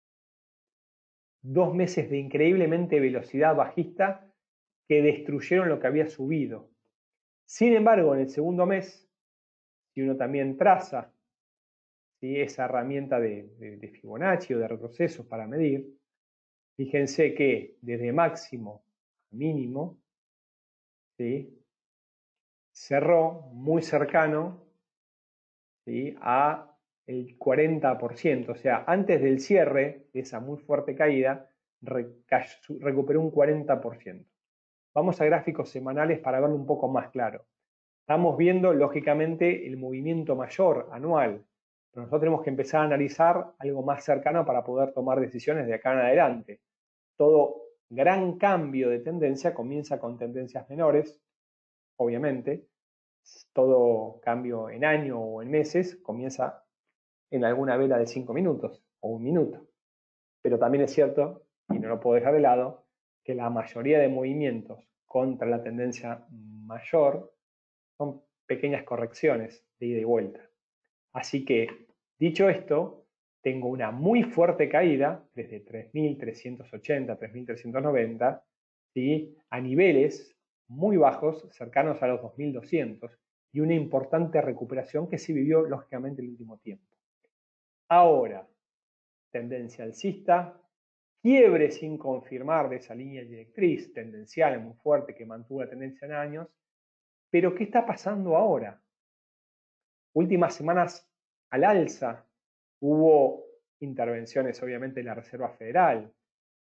2 meses de increíblemente velocidad bajista que destruyeron lo que había subido. Sin embargo, en el segundo mes, si uno también traza, ¿sí? Esa herramienta de Fibonacci o de retrocesos para medir, fíjense que desde máximo a mínimo, ¿sí? Cerró muy cercano, ¿sí? A el 40%, o sea, antes del cierre de esa muy fuerte caída, recuperó un 40%. Vamos a gráficos semanales para verlo un poco más claro. Estamos viendo, lógicamente, el movimiento mayor anual, pero nosotros tenemos que empezar a analizar algo más cercano para poder tomar decisiones de acá en adelante. Todo gran cambio de tendencia comienza con tendencias menores, obviamente. Todo cambio en año o en meses comienza en alguna vela de 5 minutos o 1 minuto. Pero también es cierto, y no lo puedo dejar de lado, que la mayoría de movimientos contra la tendencia mayor son pequeñas correcciones de ida y vuelta. Así que, dicho esto, tengo una muy fuerte caída desde 3.380, 3.390, ¿sí? A niveles muy bajos, cercanos a los 2.200, y una importante recuperación que se vivió lógicamente el último tiempo. Ahora, tendencia alcista, quiebre sin confirmar de esa línea directriz tendencial muy fuerte que mantuvo la tendencia en años, pero ¿qué está pasando ahora? Últimas semanas al alza, hubo intervenciones obviamente de la Reserva Federal,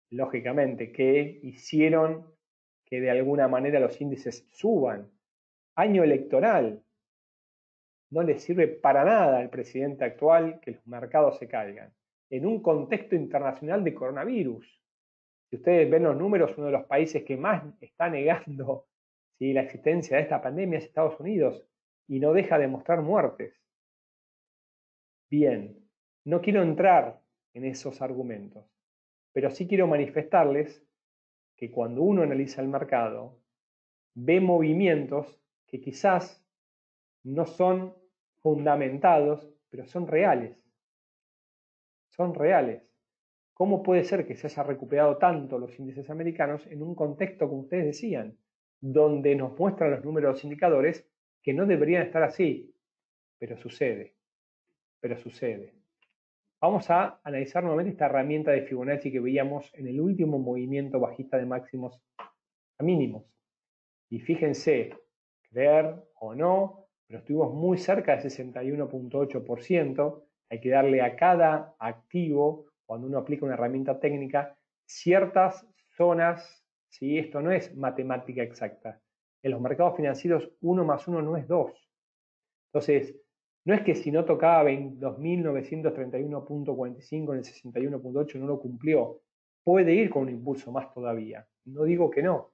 lógicamente, que hicieron que de alguna manera los índices suban. año electoral. No le sirve para nada al presidente actual que los mercados se caigan. En un contexto internacional de coronavirus. Si ustedes ven los números, uno de los países que más está negando, ¿sí?, la existencia de esta pandemia es Estados Unidos y no deja de mostrar muertes. Bien, no quiero entrar en esos argumentos, pero sí quiero manifestarles que cuando uno analiza el mercado, ve movimientos que quizás no son fundamentados, pero son reales. Son reales. ¿Cómo puede ser que se haya recuperado tanto los índices americanos en un contexto, como ustedes decían, donde nos muestran los números de los indicadores que no deberían estar así? Pero sucede, pero sucede. Vamos a analizar nuevamente esta herramienta de Fibonacci que veíamos en el último movimiento bajista de máximos a mínimos. Y fíjense, creer o no, pero estuvimos muy cerca del 61.8%. Hay que darle a cada activo, cuando uno aplica una herramienta técnica, ciertas zonas. ¿Sí? Esto no es matemática exacta. En los mercados financieros 1 más 1 no es 2. Entonces, no es que si no tocaba 22.931.45 en el 61.8 no lo cumplió. Puede ir con un impulso más todavía. No digo que no.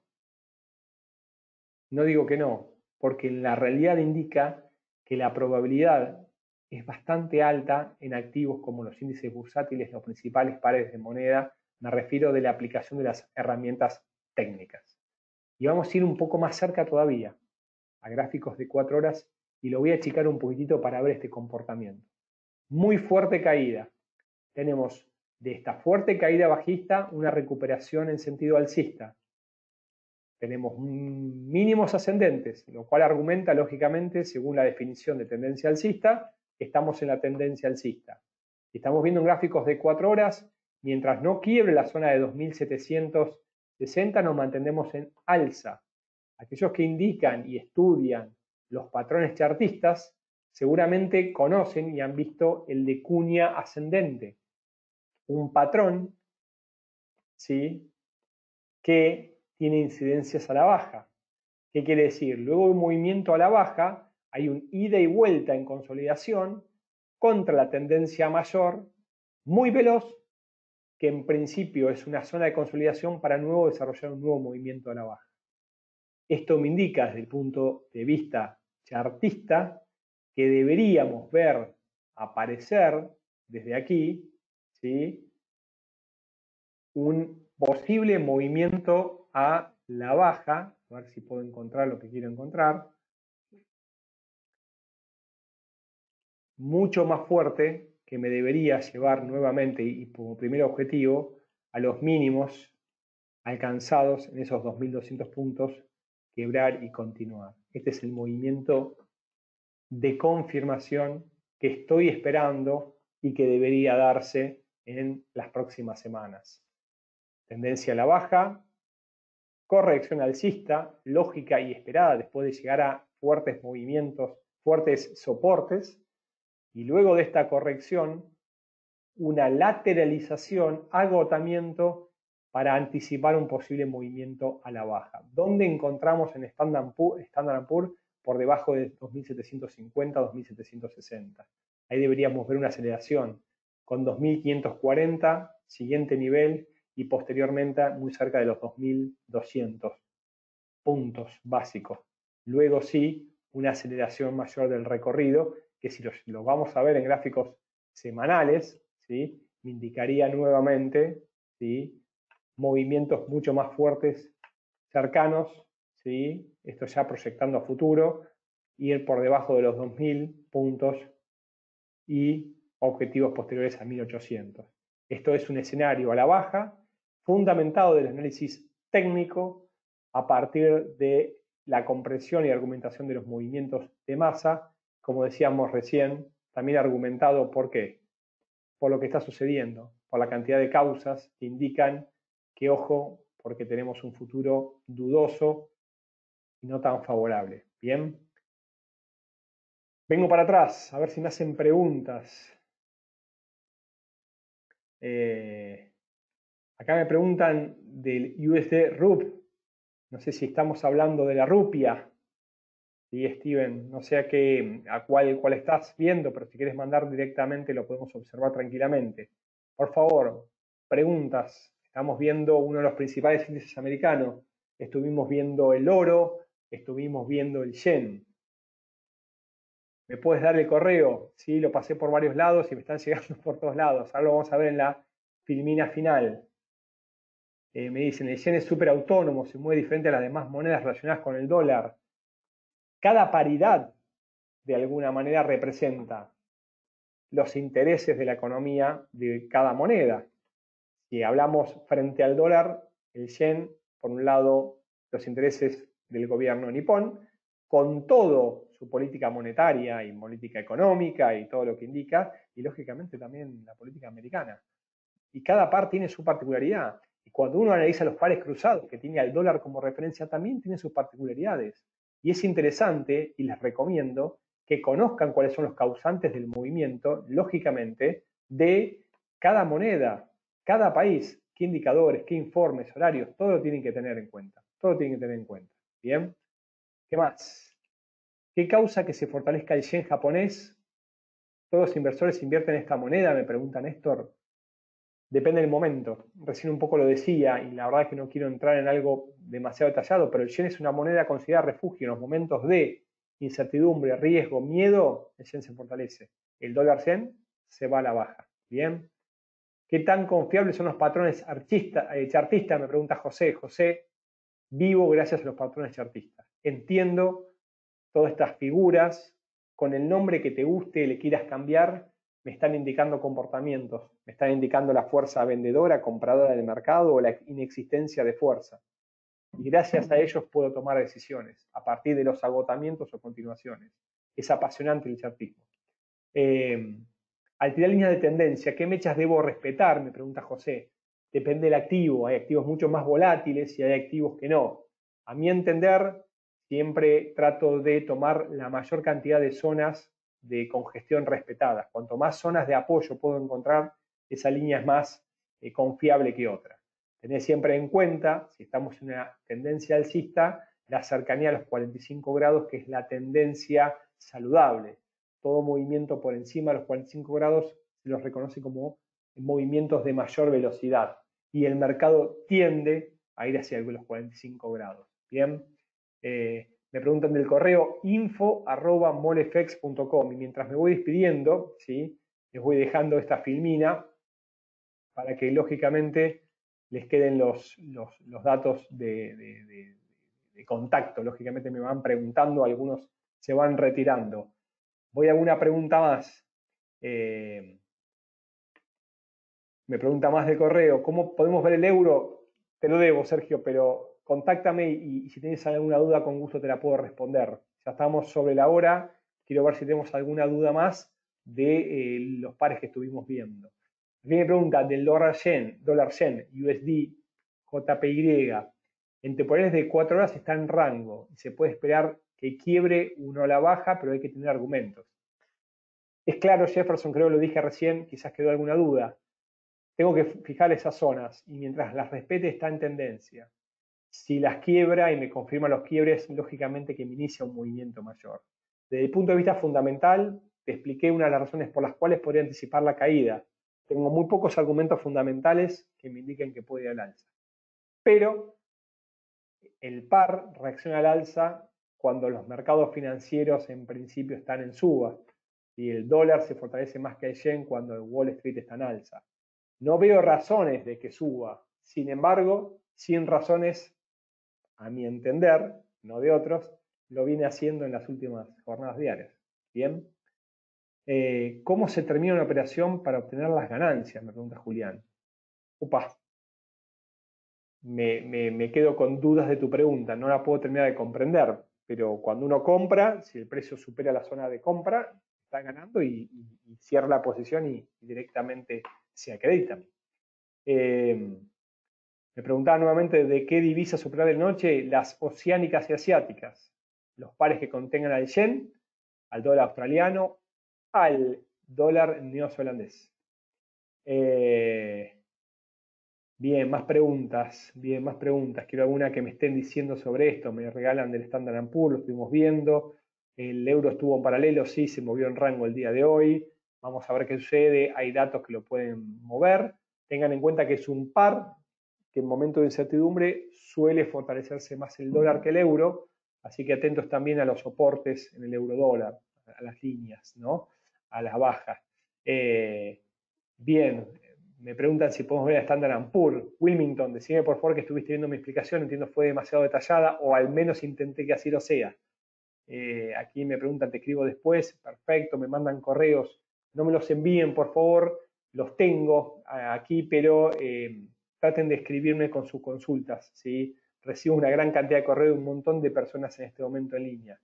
No digo que no, porque la realidad indica que la probabilidad es bastante alta en activos como los índices bursátiles, los principales pares de moneda. Me refiero de la aplicación de las herramientas técnicas. Y vamos a ir un poco más cerca todavía, a gráficos de 4 horas, y lo voy a achicar un poquitito para ver este comportamiento. Muy fuerte caída. Tenemos de esta fuerte caída bajista una recuperación en sentido alcista. Tenemos mínimos ascendentes, lo cual argumenta lógicamente, según la definición de tendencia alcista, que estamos en la tendencia alcista. Estamos viendo en gráficos de 4 horas, mientras no quiebre la zona de 2760, nos mantenemos en alza. Aquellos que indican y estudian los patrones chartistas seguramente conocen y han visto el de cuña ascendente, un patrón, ¿sí?, que tiene incidencias a la baja. ¿Qué quiere decir? Luego de un movimiento a la baja, hay un ida y vuelta en consolidación contra la tendencia mayor, muy veloz, que en principio es una zona de consolidación para luego desarrollar un nuevo movimiento a la baja. Esto me indica desde el punto de vista chartista que deberíamos ver aparecer desde aquí, ¿sí?, un posible movimiento a la baja. A ver si puedo encontrar lo que quiero encontrar. Mucho más fuerte, que me debería llevar nuevamente y como primer objetivo a los mínimos alcanzados en esos 2.200 puntos, quebrar y continuar. Este es el movimiento de confirmación que estoy esperando y que debería darse en las próximas semanas. Tendencia a la baja, corrección alcista, lógica y esperada después de llegar a fuertes movimientos, fuertes soportes, y luego de esta corrección, una lateralización, agotamiento para anticipar un posible movimiento a la baja. ¿Dónde encontramos en Standard & Poor's? Por debajo de 2.750, 2.760. Ahí deberíamos ver una aceleración con 2.540, siguiente nivel, y posteriormente muy cerca de los 2.200 puntos básicos. Luego sí, una aceleración mayor del recorrido, que si lo vamos a ver en gráficos semanales, ¿sí?, me indicaría nuevamente, ¿sí?, movimientos mucho más fuertes, cercanos, ¿sí?, esto ya proyectando a futuro, ir por debajo de los 2.000 puntos y objetivos posteriores a 1.800. Esto es un escenario a la baja, fundamentado del análisis técnico a partir de la comprensión y argumentación de los movimientos de masa, como decíamos recién, también argumentado por qué, por lo que está sucediendo, por la cantidad de causas que indican que, ojo, porque tenemos un futuro dudoso y no tan favorable. Bien, vengo para atrás, a ver si me hacen preguntas. Acá me preguntan del USD RUP. No sé si estamos hablando de la rupia. Sí, Steven, no sé a cuál estás viendo, pero si quieres mandar directamente lo podemos observar tranquilamente. Por favor, preguntas. Estamos viendo uno de los principales índices americanos. Estuvimos viendo el oro, estuvimos viendo el yen. ¿Me puedes dar el correo? Sí, lo pasé por varios lados y me están llegando por todos lados. Ahora lo vamos a ver en la filmina final. Me dicen, el yen es súper autónomo, se mueve diferente a las demás monedas relacionadas con el dólar. Cada paridad, de alguna manera, representa los intereses de la economía de cada moneda. Si hablamos frente al dólar, el yen, por un lado, los intereses del gobierno nipón, con todo su política monetaria y política económica y todo lo que indica, y lógicamente también la política americana. Y cada par tiene su particularidad. Y cuando uno analiza los pares cruzados, que tiene al dólar como referencia, también tiene sus particularidades. Y es interesante, y les recomiendo, que conozcan cuáles son los causantes del movimiento, lógicamente, de cada moneda, cada país, qué indicadores, qué informes, horarios, todo lo tienen que tener en cuenta. Todo lo tienen que tener en cuenta. ¿Bien? ¿Qué más? ¿Qué causa que se fortalezca el yen japonés? ¿Todos los inversores invierten en esta moneda? Me pregunta Néstor. Depende del momento. Recién un poco lo decía y la verdad es que no quiero entrar en algo demasiado detallado, pero el yen es una moneda considerada refugio en los momentos de incertidumbre, riesgo, miedo, el yen se fortalece. El dólar yen se va a la baja. Bien. ¿Qué tan confiables son los patrones chartistas? Me pregunta José. José, vivo gracias a los patrones chartistas. Entiendo todas estas figuras, con el nombre que te guste, le quieras cambiar, me están indicando comportamientos, me están indicando la fuerza vendedora, compradora del mercado o la inexistencia de fuerza. Y gracias a ellos puedo tomar decisiones a partir de los agotamientos o continuaciones. Es apasionante el chartismo. Al tirar líneas de tendencia, ¿qué mechas debo respetar? Me pregunta José. Depende del activo. Hay activos mucho más volátiles y hay activos que no. A mi entender, siempre trato de tomar la mayor cantidad de zonas de congestión respetadas. Cuanto más zonas de apoyo puedo encontrar, esa línea es más confiable que otra. Tened siempre en cuenta, si estamos en una tendencia alcista, la cercanía a los 45 grados, que es la tendencia saludable. Todo movimiento por encima de los 45 grados se los reconoce como movimientos de mayor velocidad y el mercado tiende a ir hacia los 45 grados. Bien, me preguntan del correo info@molefex.com y mientras me voy despidiendo, ¿sí? Les voy dejando esta filmina para que lógicamente les queden los datos de contacto. Lógicamente me van preguntando, algunos se van retirando. Voy a una pregunta más. Me pregunta más de correo. ¿Cómo podemos ver el euro? Te lo debo, Sergio, pero contáctame y si tienes alguna duda, con gusto te la puedo responder. Ya estamos sobre la hora. Quiero ver si tenemos alguna duda más de los pares que estuvimos viendo. Aquí me pregunta del dólar yen, USD, JPY. En temporales de 4 horas está en rango y se puede esperar que quiebre uno a la baja, pero hay que tener argumentos. Es claro, Jefferson, creo que lo dije recién, quizás quedó alguna duda. Tengo que fijar esas zonas y mientras las respete está en tendencia. Si las quiebra y me confirma los quiebres, lógicamente que me inicia un movimiento mayor. Desde el punto de vista fundamental, te expliqué una de las razones por las cuales podría anticipar la caída. Tengo muy pocos argumentos fundamentales que me indiquen que puede ir al alza. Pero el par reacciona al alza cuando los mercados financieros en principio están en suba y el dólar se fortalece más que el yen cuando el Wall Street está en alza. No veo razones de que suba, sin embargo, sin razones, a mi entender, no de otros, lo viene haciendo en las últimas jornadas diarias. Bien. ¿Cómo se termina una operación para obtener las ganancias? Me pregunta Julián. Upa, me quedo con dudas de tu pregunta, no la puedo terminar de comprender, pero cuando uno compra, si el precio supera la zona de compra, está ganando y cierra la posición y directamente se acredita. Me preguntaba nuevamente de qué divisas operar de noche, las oceánicas y asiáticas, los pares que contengan al yen, al dólar australiano, al dólar neozelandés. Bien, más preguntas, bien, más preguntas. Quiero alguna que me estén diciendo sobre esto. Me regalan del Standard & Poor's, lo estuvimos viendo. El euro estuvo en paralelo, sí, se movió en rango el día de hoy. Vamos a ver qué sucede. Hay datos que lo pueden mover. Tengan en cuenta que es un par, que en momentos de incertidumbre suele fortalecerse más el dólar que el euro. Así que atentos también a los soportes en el euro dólar, a las líneas, ¿no? A las bajas. Bien, me preguntan si podemos ver a Standard & Poor's. Wilmington, decime por favor que estuviste viendo mi explicación, entiendo fue demasiado detallada o al menos intenté que así lo sea. Aquí me preguntan, te escribo después, perfecto, me mandan correos, no me los envíen por favor, los tengo aquí, pero traten de escribirme con sus consultas, ¿sí? Recibo una gran cantidad de correos de un montón de personas en este momento en línea.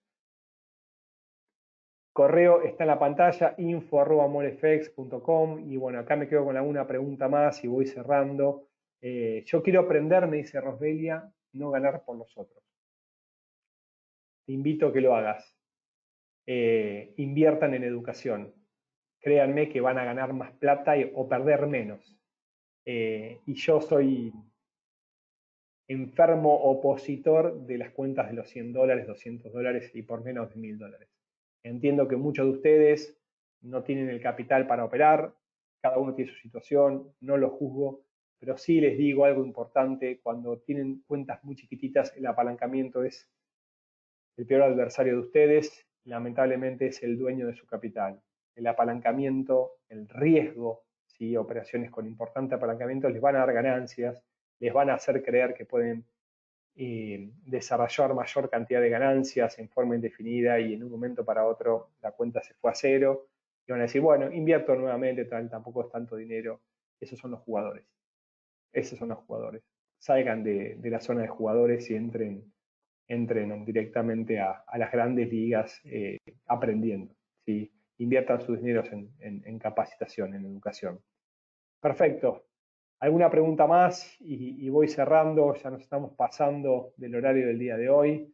Correo está en la pantalla, info@molefx.com, y bueno, acá me quedo con alguna pregunta más y voy cerrando. Yo quiero aprender, me dice Rosbelia, no ganar por los otros. Te invito a que lo hagas. Inviertan en educación. Créanme que van a ganar más plata o perder menos. Y yo soy enfermo opositor de las cuentas de los $100, $200 y por menos de $1000. Entiendo que muchos de ustedes no tienen el capital para operar, cada uno tiene su situación, no lo juzgo, pero sí les digo algo importante: cuando tienen cuentas muy chiquititas, el apalancamiento es el peor adversario de ustedes, lamentablemente es el dueño de su capital. El apalancamiento, el riesgo, ¿sí? Operaciones con importante apalancamiento les van a dar ganancias, les van a hacer creer que pueden desarrollar mayor cantidad de ganancias en forma indefinida y en un momento para otro la cuenta se fue a cero y van a decir, bueno, invierto nuevamente, tampoco es tanto dinero. Esos son los jugadores. Esos son los jugadores. Salgan de la zona de jugadores y entren directamente a las grandes ligas aprendiendo, ¿sí? Inviertan sus dineros en capacitación, en educación. Perfecto. ¿Alguna pregunta más? Y voy cerrando, ya nos estamos pasando del horario del día de hoy.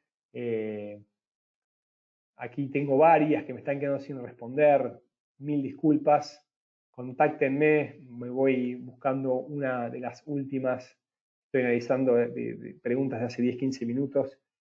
Aquí tengo varias que me están quedando sin responder. Mil disculpas. Contáctenme, me voy buscando una de las últimas. Estoy analizando de preguntas de hace 10-15 minutos.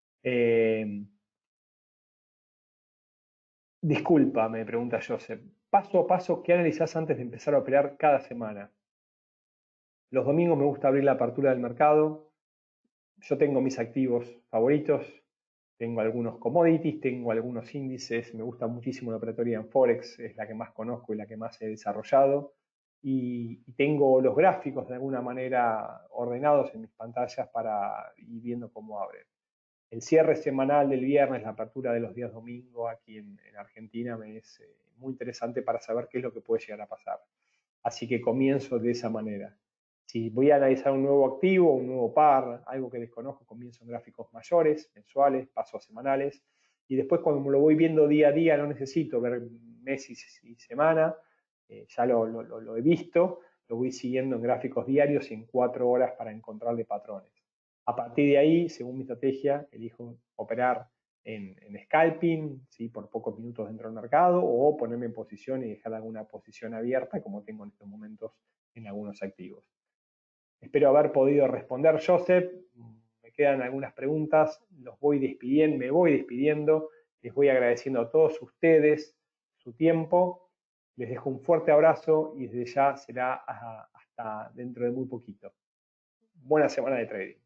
Disculpa, me pregunta Joseph. Paso a paso, ¿qué analizás antes de empezar a operar cada semana? Los domingos me gusta abrir la apertura del mercado. Yo tengo mis activos favoritos. Tengo algunos commodities, tengo algunos índices. Me gusta muchísimo la operatoria en Forex, es la que más conozco y la que más he desarrollado. Y tengo los gráficos de alguna manera ordenados en mis pantallas para ir viendo cómo abren. El cierre semanal del viernes, la apertura de los días domingo aquí en Argentina me es muy interesante para saber qué es lo que puede llegar a pasar. Así que comienzo de esa manera. Si voy a analizar un nuevo activo, un nuevo par, algo que desconozco, comienzo en gráficos mayores, mensuales, paso a semanales. Y después cuando lo voy viendo día a día, no necesito ver meses y semana, ya lo he visto, lo voy siguiendo en gráficos diarios y en 4 horas para encontrarle patrones. A partir de ahí, según mi estrategia, elijo operar en scalping, ¿sí? Por pocos minutos dentro del mercado, o ponerme en posición y dejar alguna posición abierta, como tengo en estos momentos en algunos activos. Espero haber podido responder, Joseph. Me quedan algunas preguntas, me voy despidiendo. Les voy agradeciendo a todos ustedes su tiempo. Les dejo un fuerte abrazo y desde ya será hasta dentro de muy poquito. Buena semana de trading.